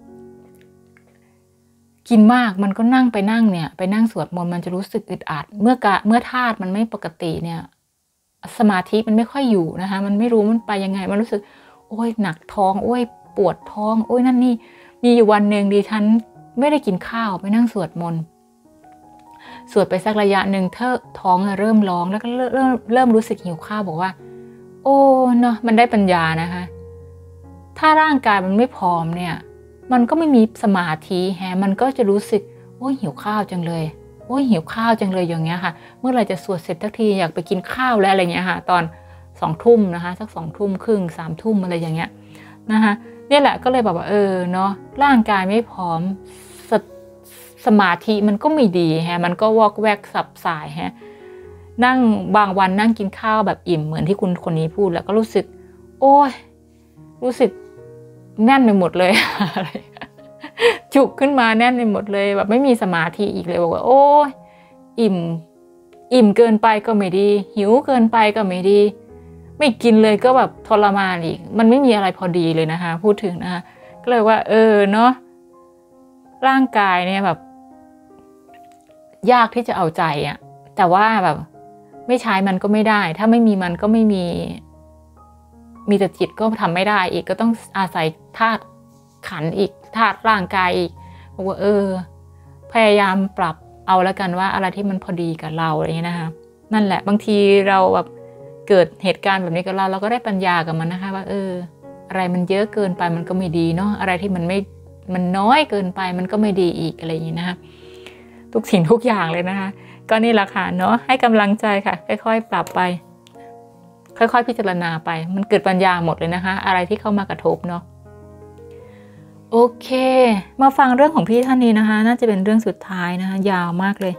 กินมากมันก็นั่งไปนั่งเนี่ยไปนั่งสวดมนต์มันจะรู้สึกอึดอัดเมื่อกะเมื่อธาตุมันไม่ปกติเนี่ยสมาธิมันไม่ค่อยอยู่นะคะมันไม่รู้มันไปยังไงมันรู้สึกโอ้ยหนักท้องโอ้ยปวดท้องโอ้ยนั่นนี่มีอยู่วันหนึ่งดิฉันไม่ได้กินข้าวไปนั่งสวดมนต์สวดไปสักระยะหนึ่งเธอท้องเริ่มร้องแล้วก็เริ่มเริ่มเริ่มรู้สึกหิวข้าวบอกว่าโอ้เนาะมันได้ปัญญานะคะถ้าร่างกายมันไม่พร้อมเนี่ยมันก็ไม่มีสมาธิแฮะมันก็จะรู้สึกโอ้ยหิวข้าวจังเลยโอ้ยหิวข้าวจังเลยอย่างเงี้ยค่ะเมื่อไหร่จะสวดเสร็จทักทีอยากไปกินข้าวแล้วอะไรเงี้ยค่ะตอนสองทุ่มนะคะสักสองทุ่มครึ่งสามทุ่มอะไรอย่างเงี้ยนะคะนี่แหละก็เลยแบบว่าเออเนาะร่างกายไม่พร้อม ส, สมาธิมันก็ไม่ดีฮะมันก็วอกแวกสับสายฮะนั่งบางวันนั่งกินข้าวแบบอิ่มเหมือนที่คุณคนนี้พูดแล้วก็รู้สึกโอ้ยรู้สึกแน่นไปหมดเลยอะไรจุกขึ้นมาแน่นไปหมดเลยแบบไม่มีสมาธิอีกเลยบอกว่าโอ้ยอิ่มอิ่มเกินไปก็ไม่ดีหิวเกินไปก็ไม่ดีไม่กินเลยก็แบบทรมานอีกมันไม่มีอะไรพอดีเลยนะคะพูดถึงนะคะก็เลยว่าเออเนาะร่างกายเนี่ยแบบยากที่จะเอาใจอะแต่ว่าแบบไม่ใช้มันก็ไม่ได้ถ้าไม่มีมันก็ไม่มีมีแต่จิตก็ทำไม่ได้อีกก็ต้องอาศัยธาตุขันธ์อีกธาตุร่างกายอีกบอกว่าเออพยายามปรับเอาแล้วกันว่าอะไรที่มันพอดีกับเราอะไรอย่างนี้นะคะนั่นแหละบางทีเราแบบเกิดเหตุการณ์แบบนี้กับเราเราก็ได้ปัญญากับมันนะคะว่าเอออะไรมันเยอะเกินไปมันก็ไม่ดีเนาะอะไรที่มันไม่มันน้อยเกินไปมันก็ไม่ดีอีกอะไรอย่างนี้นะคะทุกสิ่งทุกอย่างเลยนะคะก็นี่แหละค่ะเนาะให้กำลังใจค่ะค่อยๆปรับไปค่อยๆพิจารณาไปมันเกิดปัญญาหมดเลยนะคะอะไรที่เข้ามากระทบเนาะโอเคมาฟังเรื่องของพี่ท่านนี้นะคะน่าจะเป็นเรื่องสุดท้ายนะคะยาวมากเลย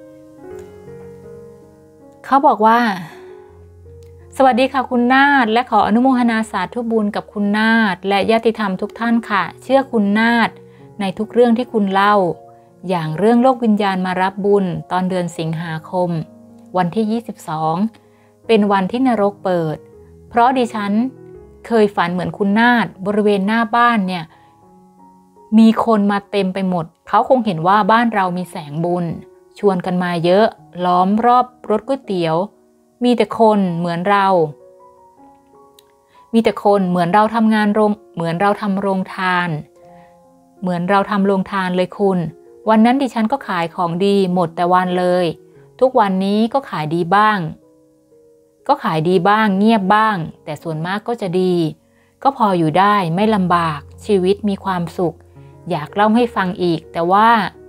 เขาบอกว่าสวัสดีค่ะคุณนาฏและขออนุโมทนาสาธุบุญกับคุณนาฏและญาติธรรมทุกท่านค่ะเชื่อคุณนาฏในทุกเรื่องที่คุณเล่าอย่างเรื่องโลกวิญญาณมารับบุญตอนเดือนสิงหาคมวันที่ยี่สิบสองเป็นวันที่นรกเปิดเพราะดิฉันเคยฝันเหมือนคุณนาฏบริเวณหน้าบ้านเนี่ยมีคนมาเต็มไปหมดเขาคงเห็นว่าบ้านเรามีแสงบุญชวนกันมาเยอะล้อมรอบรถก๋วยเตี๋ยวมีแต่คนเหมือนเรามีแต่คนเหมือนเราทำงานโรงเหมือนเราทำโรงทานเหมือนเราทำโรงทานเลยคุณวันนั้นดิฉันก็ขายของดีหมดแต่วันเลยทุกวันนี้ก็ขายดีบ้างก็ขายดีบ้างเงียบบ้างแต่ส่วนมากก็จะดีก็พออยู่ได้ไม่ลำบากชีวิตมีความสุขอยากเล่าให้ฟังอีกแต่ว่า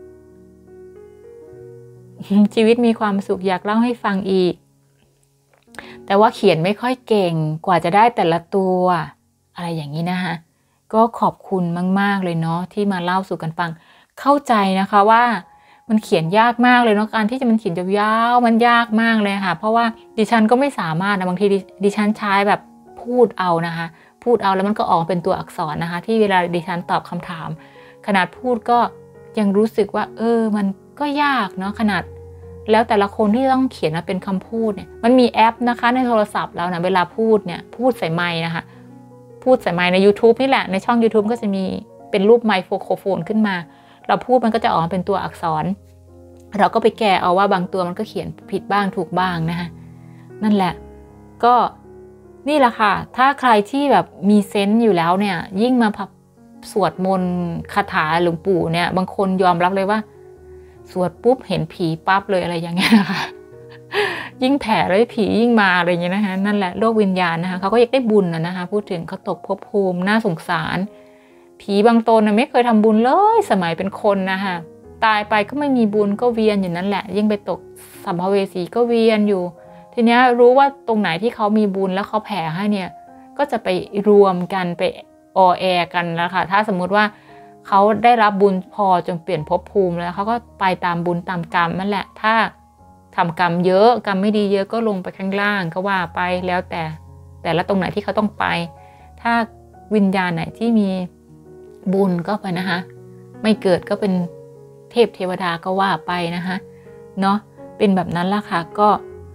ชีวิตมีความสุขอยากเล่าให้ฟังอีกแต่ว่าเขียนไม่ค่อยเก่งกว่าจะได้แต่ละตัวอะไรอย่างนี้นะคะก็ขอบคุณมากๆเลยเนาะที่มาเล่าสู่กันฟังเข้าใจนะคะว่ามันเขียนยากมากเลยเนาะการที่จะมันเขียนยาวๆมันยากมากเลยค่ะเพราะว่าดิฉันก็ไม่สามารถนะบางทีดิฉันใช้แบบพูดเอานะคะพูดเอาแล้วมันก็ออกเป็นตัวอักษรนะคะที่เวลาดิฉันตอบคำถามขนาดพูดก็ยังรู้สึกว่าเออมันก็ยากเนาะขนาดแล้วแต่ละคนที่ต้องเขียนมาเป็นคำพูดเนี่ยมันมีแอปนะคะในโทรศัพท์แล้วนะเวลาพูดเนี่ยพูดใส่ไมค์นะคะพูดใส่ไมค์ใน YouTube นี่แหละในช่อง YouTube ก็จะมีเป็นรูปไมโครโฟนขึ้นมาเราพูดมันก็จะออกมาเป็นตัวอักษรเราก็ไปแก้เอาว่าบางตัวมันก็เขียนผิดบ้างถูกบ้างนะคะนั่นแหละก็นี่แหละค่ะถ้าใครที่แบบมีเซนส์อยู่แล้วเนี่ยยิ่งมาสวดมนต์คาถาหลวงปู่เนี่ยบางคนยอมรับเลยว่าสวดปุ๊บเห็นผีปั๊บเลยอะไรอย่างเงี้ยนะคะยิ่งแผ่เลยผียิ่งมาอะไรอย่างเงี้ยนะคะนั่นแหละโลกวิญญาณนะคะเขาก็อยากได้บุญนะคะพูดถึงเขาตกภพภูมิน่าสงสารผีบางตนนะไม่เคยทำบุญเลยสมัยเป็นคนนะคะตายไปก็ไม่มีบุญก็เวียนอยู่นั่นแหละยิ่งไปตกสัมภเวสีก็เวียนอยู่ทีนี้รู้ว่าตรงไหนที่เขามีบุญแล้วเขาแผ่ให้เนี่ยก็จะไปรวมกันไปออแอกันแล้วค่ะถ้าสมมุติว่าเขาได้รับบุญพอจนเปลี่ยนภพภูมิแล้วเขาก็ไปตามบุญตามกรรมนั่นแหละถ้าทำกรรมเยอะกรรมไม่ดีเยอะก็ลงไปข้างล่างก็ว่าไปแล้วแต่แต่ละตรงไหนที่เขาต้องไปถ้าวิญญาณไหนที่มีบุญก็ไปนะคะไม่เกิดก็เป็นเทพเทวดาก็ว่าไปนะคะเนาะเป็นแบบนั้นละค่ะก็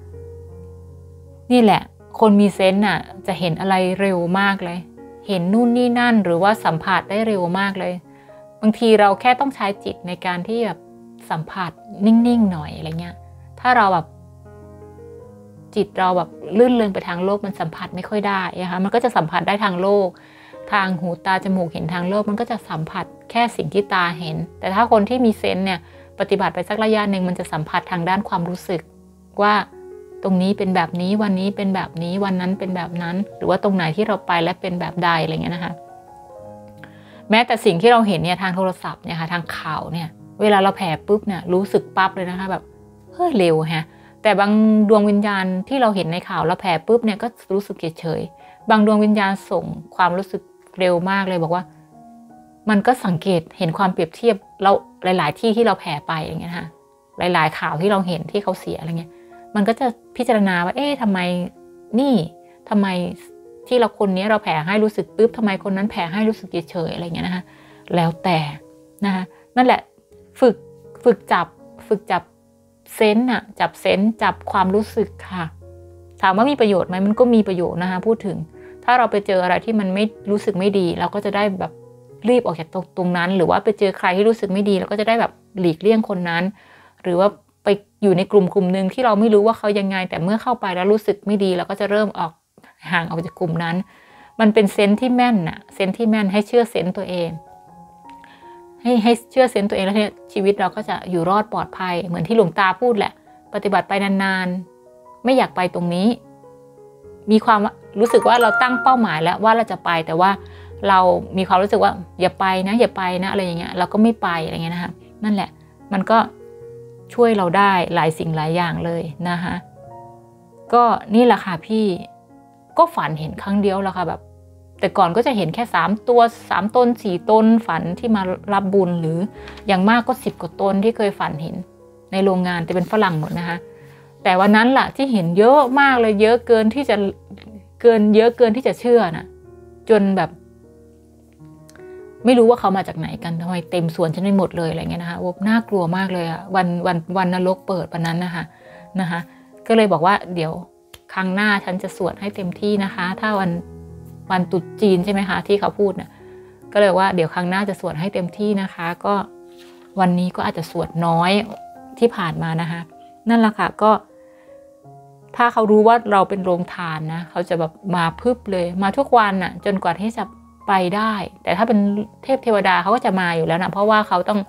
นี่แหละคนมีเซนส์น่ะจะเห็นอะไรเร็วมากเลยเห็นนู่นนี่นั่นหรือว่าสัมผัสได้เร็วมากเลยบางทีเราแค่ต้องใช้จิตในการที่แบบสัมผัสนิ่งๆหน่อยอะไรเงี้ยถ้าเราแบบจิตเราแบบลื่นเริงไปทางโลกมันสัมผัสไม่ค่อยได้นะคะมันก็จะสัมผัสได้ทางโลกทางหูตาจมูกเห็นทางโลกมันก็จะสัมผัสแค่สิ่งที่ตาเห็นแต่ถ้าคนที่มีเซนส์เนี่ยปฏิบัติไปสักระยะหนึ่งมันจะสัมผัสทางด้านความรู้สึกว่าตรงนี้เป็นแบบนี้วันนี้เป็นแบบนี้วันนั้นเป็นแบบนั้นหรือว่าตรงไหนที่เราไปและเป็นแบบใดอะไรเงี้ยนะคะแม้แต่สิ่งที่เราเห็นเนี่ยทางโทรศัพท์เนี่ยค่ะทางข่าวเนี่ยเวลาเราแผ่ปุ๊บเนี่ยรู้สึกปั๊บเลยนะคะแบบเฮ้ยเร็วฮะแต่บางดวงวิญญาณที่เราเห็นในข่าวเราแผ่ปุ๊บเนี่ยก็รู้สึกเฉยๆบางดวงวิญญาณส่งความรู้สึกเร็วมากเลยบอกว่ามันก็สังเกตเห็นความเปรียบเทียบเราหลายๆที่ที่เราแผ่ไปอย่างเงี้ยค่ะหลายๆข่าวที่เราเห็นที่เขาเสียอะไรเงี้ยมันก็จะพิจารณาว่าเอ๊ะทำไมนี่ทำไมที่เราคนนี้เราแผ่ให้รู้สึกปุ๊บทำไมคนนั้นแผ่ให้รู้สึกเฉยๆอะไรเงี้ยนะคะแล้วแต่นะคะนั่นแหละฝึกฝึกจับฝึกจับเซนส์อะจับเซนส์จับความรู้สึกค่ะถามว่ามีประโยชน์ไหมมันก็มีประโยชน์นะคะพูดถึงถ้าเราไปเจออะไรที่มันไม่รู้สึกไม่ดีเราก็จะได้แบบรีบออกจากตรงนั้นหรือว่าไปเจอใครที่รู้สึกไม่ดีเราก็จะได้แบบหลีกเลี่ยงคนนั้นหรือว่าไปอยู่ในกลุ่มกลุ่มหนึ่งที่เราไม่รู้ว่าเขายังไงแต่เมื่อเข้าไปแล้วรู้สึกไม่ดีเราก็จะเริ่มออกห่างออกจากกลุ่มนั้นมันเป็นเซนส์ที่แม่นน่ะเซนส์ที่แม่นให้เชื่อเซนส์ตัวเองให้ให้เชื่อเซนส์ตัวเองแล้วเนี่ยชีวิตเราก็จะอยู่รอดปลอดภัยเหมือนที่หลวงตาพูดแหละปฏิบัติไปนานๆไม่อยากไปตรงนี้มีความรู้สึกว่าเราตั้งเป้าหมายแล้วว่าเราจะไปแต่ว่าเรามีความรู้สึกว่าอย่าไปนะอย่าไปนะอะไรอย่างเงี้ยเราก็ไม่ไปอะไรเงี้ยนะคะนั่นแหละมันก็ช่วยเราได้หลายสิ่งหลายอย่างเลยนะคะก็นี่แหละค่ะพี่ก็ฝันเห็นครั้งเดียวแล้วค่ะแบบแต่ก่อนก็จะเห็นแค่สามตัวสามตนสี่ตนฝันที่มารับบุญหรืออย่างมากก็สิบกว่าตนที่เคยฝันเห็นในโรงงานแต่เป็นฝรั่งหมดนะคะแต่วันนั้นล่ะที่เห็นเยอะมากเลยเยอะเกินที่จะเกินเยอะเกินที่จะเชื่อนะจนแบบไม่รู้ว่าเขามาจากไหนกันทำไมเต็มสวนฉันไปหมดเลยอะไรเงี้ยนะคะโอ้น่ากลัวมากเลยอะวันวันวันนรกเปิดวันนั้นนะคะนะคะก็เลยบอกว่าเดี๋ยวครั้งหน้าฉันจะสวดให้เต็มที่นะคะถ้าวันวันตรุษจีนใช่ไหมคะที่เขาพูดนะก็เลยว่าเดี๋ยวครั้งหน้าจะสวดให้เต็มที่นะคะก็วันนี้ก็อาจจะสวดน้อยที่ผ่านมานะคะนั่นแหละค่ะก็ถ้าเขารู้ว่าเราเป็นโรงทานนะเขาจะแบบมาพึบเลยมาทุกวันน่ะจนกว่าที่จะไปได้แต่ถ้าเป็นเทพเทวดาเขาก็จะมาอยู่แล้วนะเพราะว่าเขาต้อง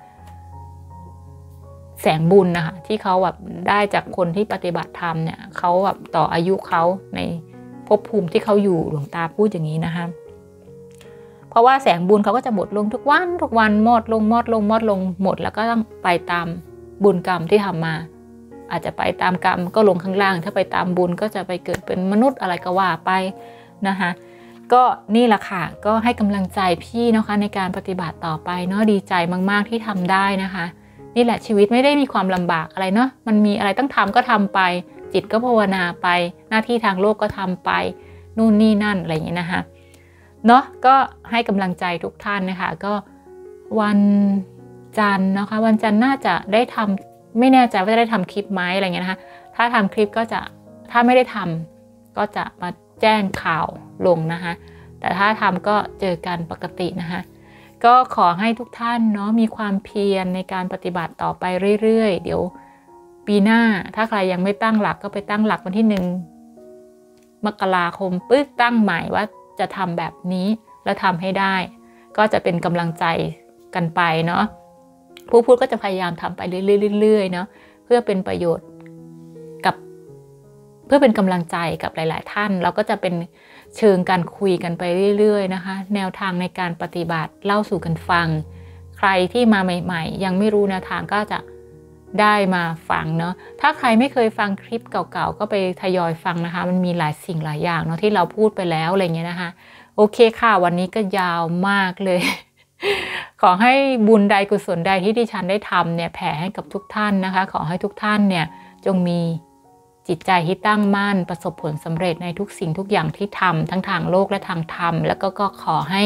แสงบุญนะคะที่เขาแบบได้จากคนที่ปฏิบัติธรรมเนี่ยเขาแบบต่ออายุเขาในภพภูมิที่เขาอยู่หลวงตาพูดอย่างนี้นะคะเพราะว่าแสงบุญเขาก็จะหมดลงทุกวันทุกวันหมดลงหมดลงหมดลงหมดแล้วก็ต้องไปตามบุญกรรมที่ทำมาอาจจะไปตามกรรมก็ลงข้างล่างถ้าไปตามบุญก็จะไปเกิดเป็นมนุษย์อะไรก็ว่าไปนะคะก็นี่แหละค่ะก็ให้กำลังใจพี่นะคะในการปฏิบัติต่อไปเนาะดีใจมากๆที่ทำได้นะคะนี่แหละชีวิตไม่ได้มีความลำบากอะไรเนาะมันมีอะไรต้องทำก็ทำไปจิตก็ภาวนาไปหน้าที่ทางโลกก็ทำไปนู่นนี่นั่นอะไรอย่างนี้นะคะเนาะก็ให้กำลังใจทุกท่านนะคะก็วันจันทร์นะคะวันจันทร์น่าจะได้ทำไม่แน่ใจว่าจะได้ทำคลิปไหมอะไรเงี้ยนะคะถ้าทำคลิปก็จะถ้าไม่ได้ทำก็จะมาแจ้งข่าวลงนะคะแต่ถ้าทำก็เจอกันปกตินะคะก็ขอให้ทุกท่านเนาะมีความเพียรในการปฏิบัติต่อไปเรื่อยๆเดี๋ยวปีหน้าถ้าใครยังไม่ตั้งหลักก็ไปตั้งหลักวันที่หนึ่งมกราคมปึ๊บตั้งใหม่ว่าจะทำแบบนี้แล้วทำให้ได้ก็จะเป็นกำลังใจกันไปเนาะผู้พูดก็จะพยายามทำไปเรื่อยๆเนาะเพื่อเป็นประโยชน์กับเพื่อเป็นกำลังใจกับหลายๆท่านเราก็จะเป็นเชิงการคุยกันไปเรื่อยๆนะคะแนวทางในการปฏิบัติเล่าสู่กันฟังใครที่มาใหม่ๆยังไม่รู้แนวทางก็จะได้มาฟังเนาะถ้าใครไม่เคยฟังคลิปเก่าๆก็ไปทยอยฟังนะคะมันมีหลายสิ่งหลายอย่างเนาะที่เราพูดไปแล้วอะไรเงี้ยนะคะโอเคค่ะวันนี้ก็ยาวมากเลยขอให้บุญใดกุศลใดที่ดิฉันได้ทำเนี่ยแผ่ให้กับทุกท่านนะคะขอให้ทุกท่านเนี่ยจงมีจิตใจที่ตั้งมั่นประสบผลสำเร็จในทุกสิ่งทุกอย่างที่ทำทั้งทางโลกและทางธรรมแล้วก็ก็ขอให้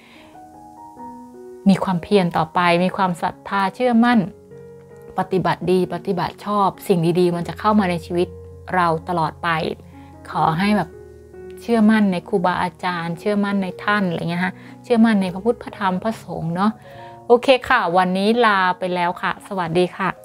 มีความเพียรต่อไปมีความศรัทธาเชื่อมั่นปฏิบัติดีปฏิบัติชอบสิ่งดีๆมันจะเข้ามาในชีวิตเราตลอดไปขอให้แบบเชื่อมั่นในครูบาอาจารย์เชื่อมั่นในท่านอะไรเงี้ยฮะเชื่อมั่นในพระพุทธพระธรรมพระสงฆ์เนาะโอเคค่ะวันนี้ลาไปแล้วค่ะสวัสดีค่ะ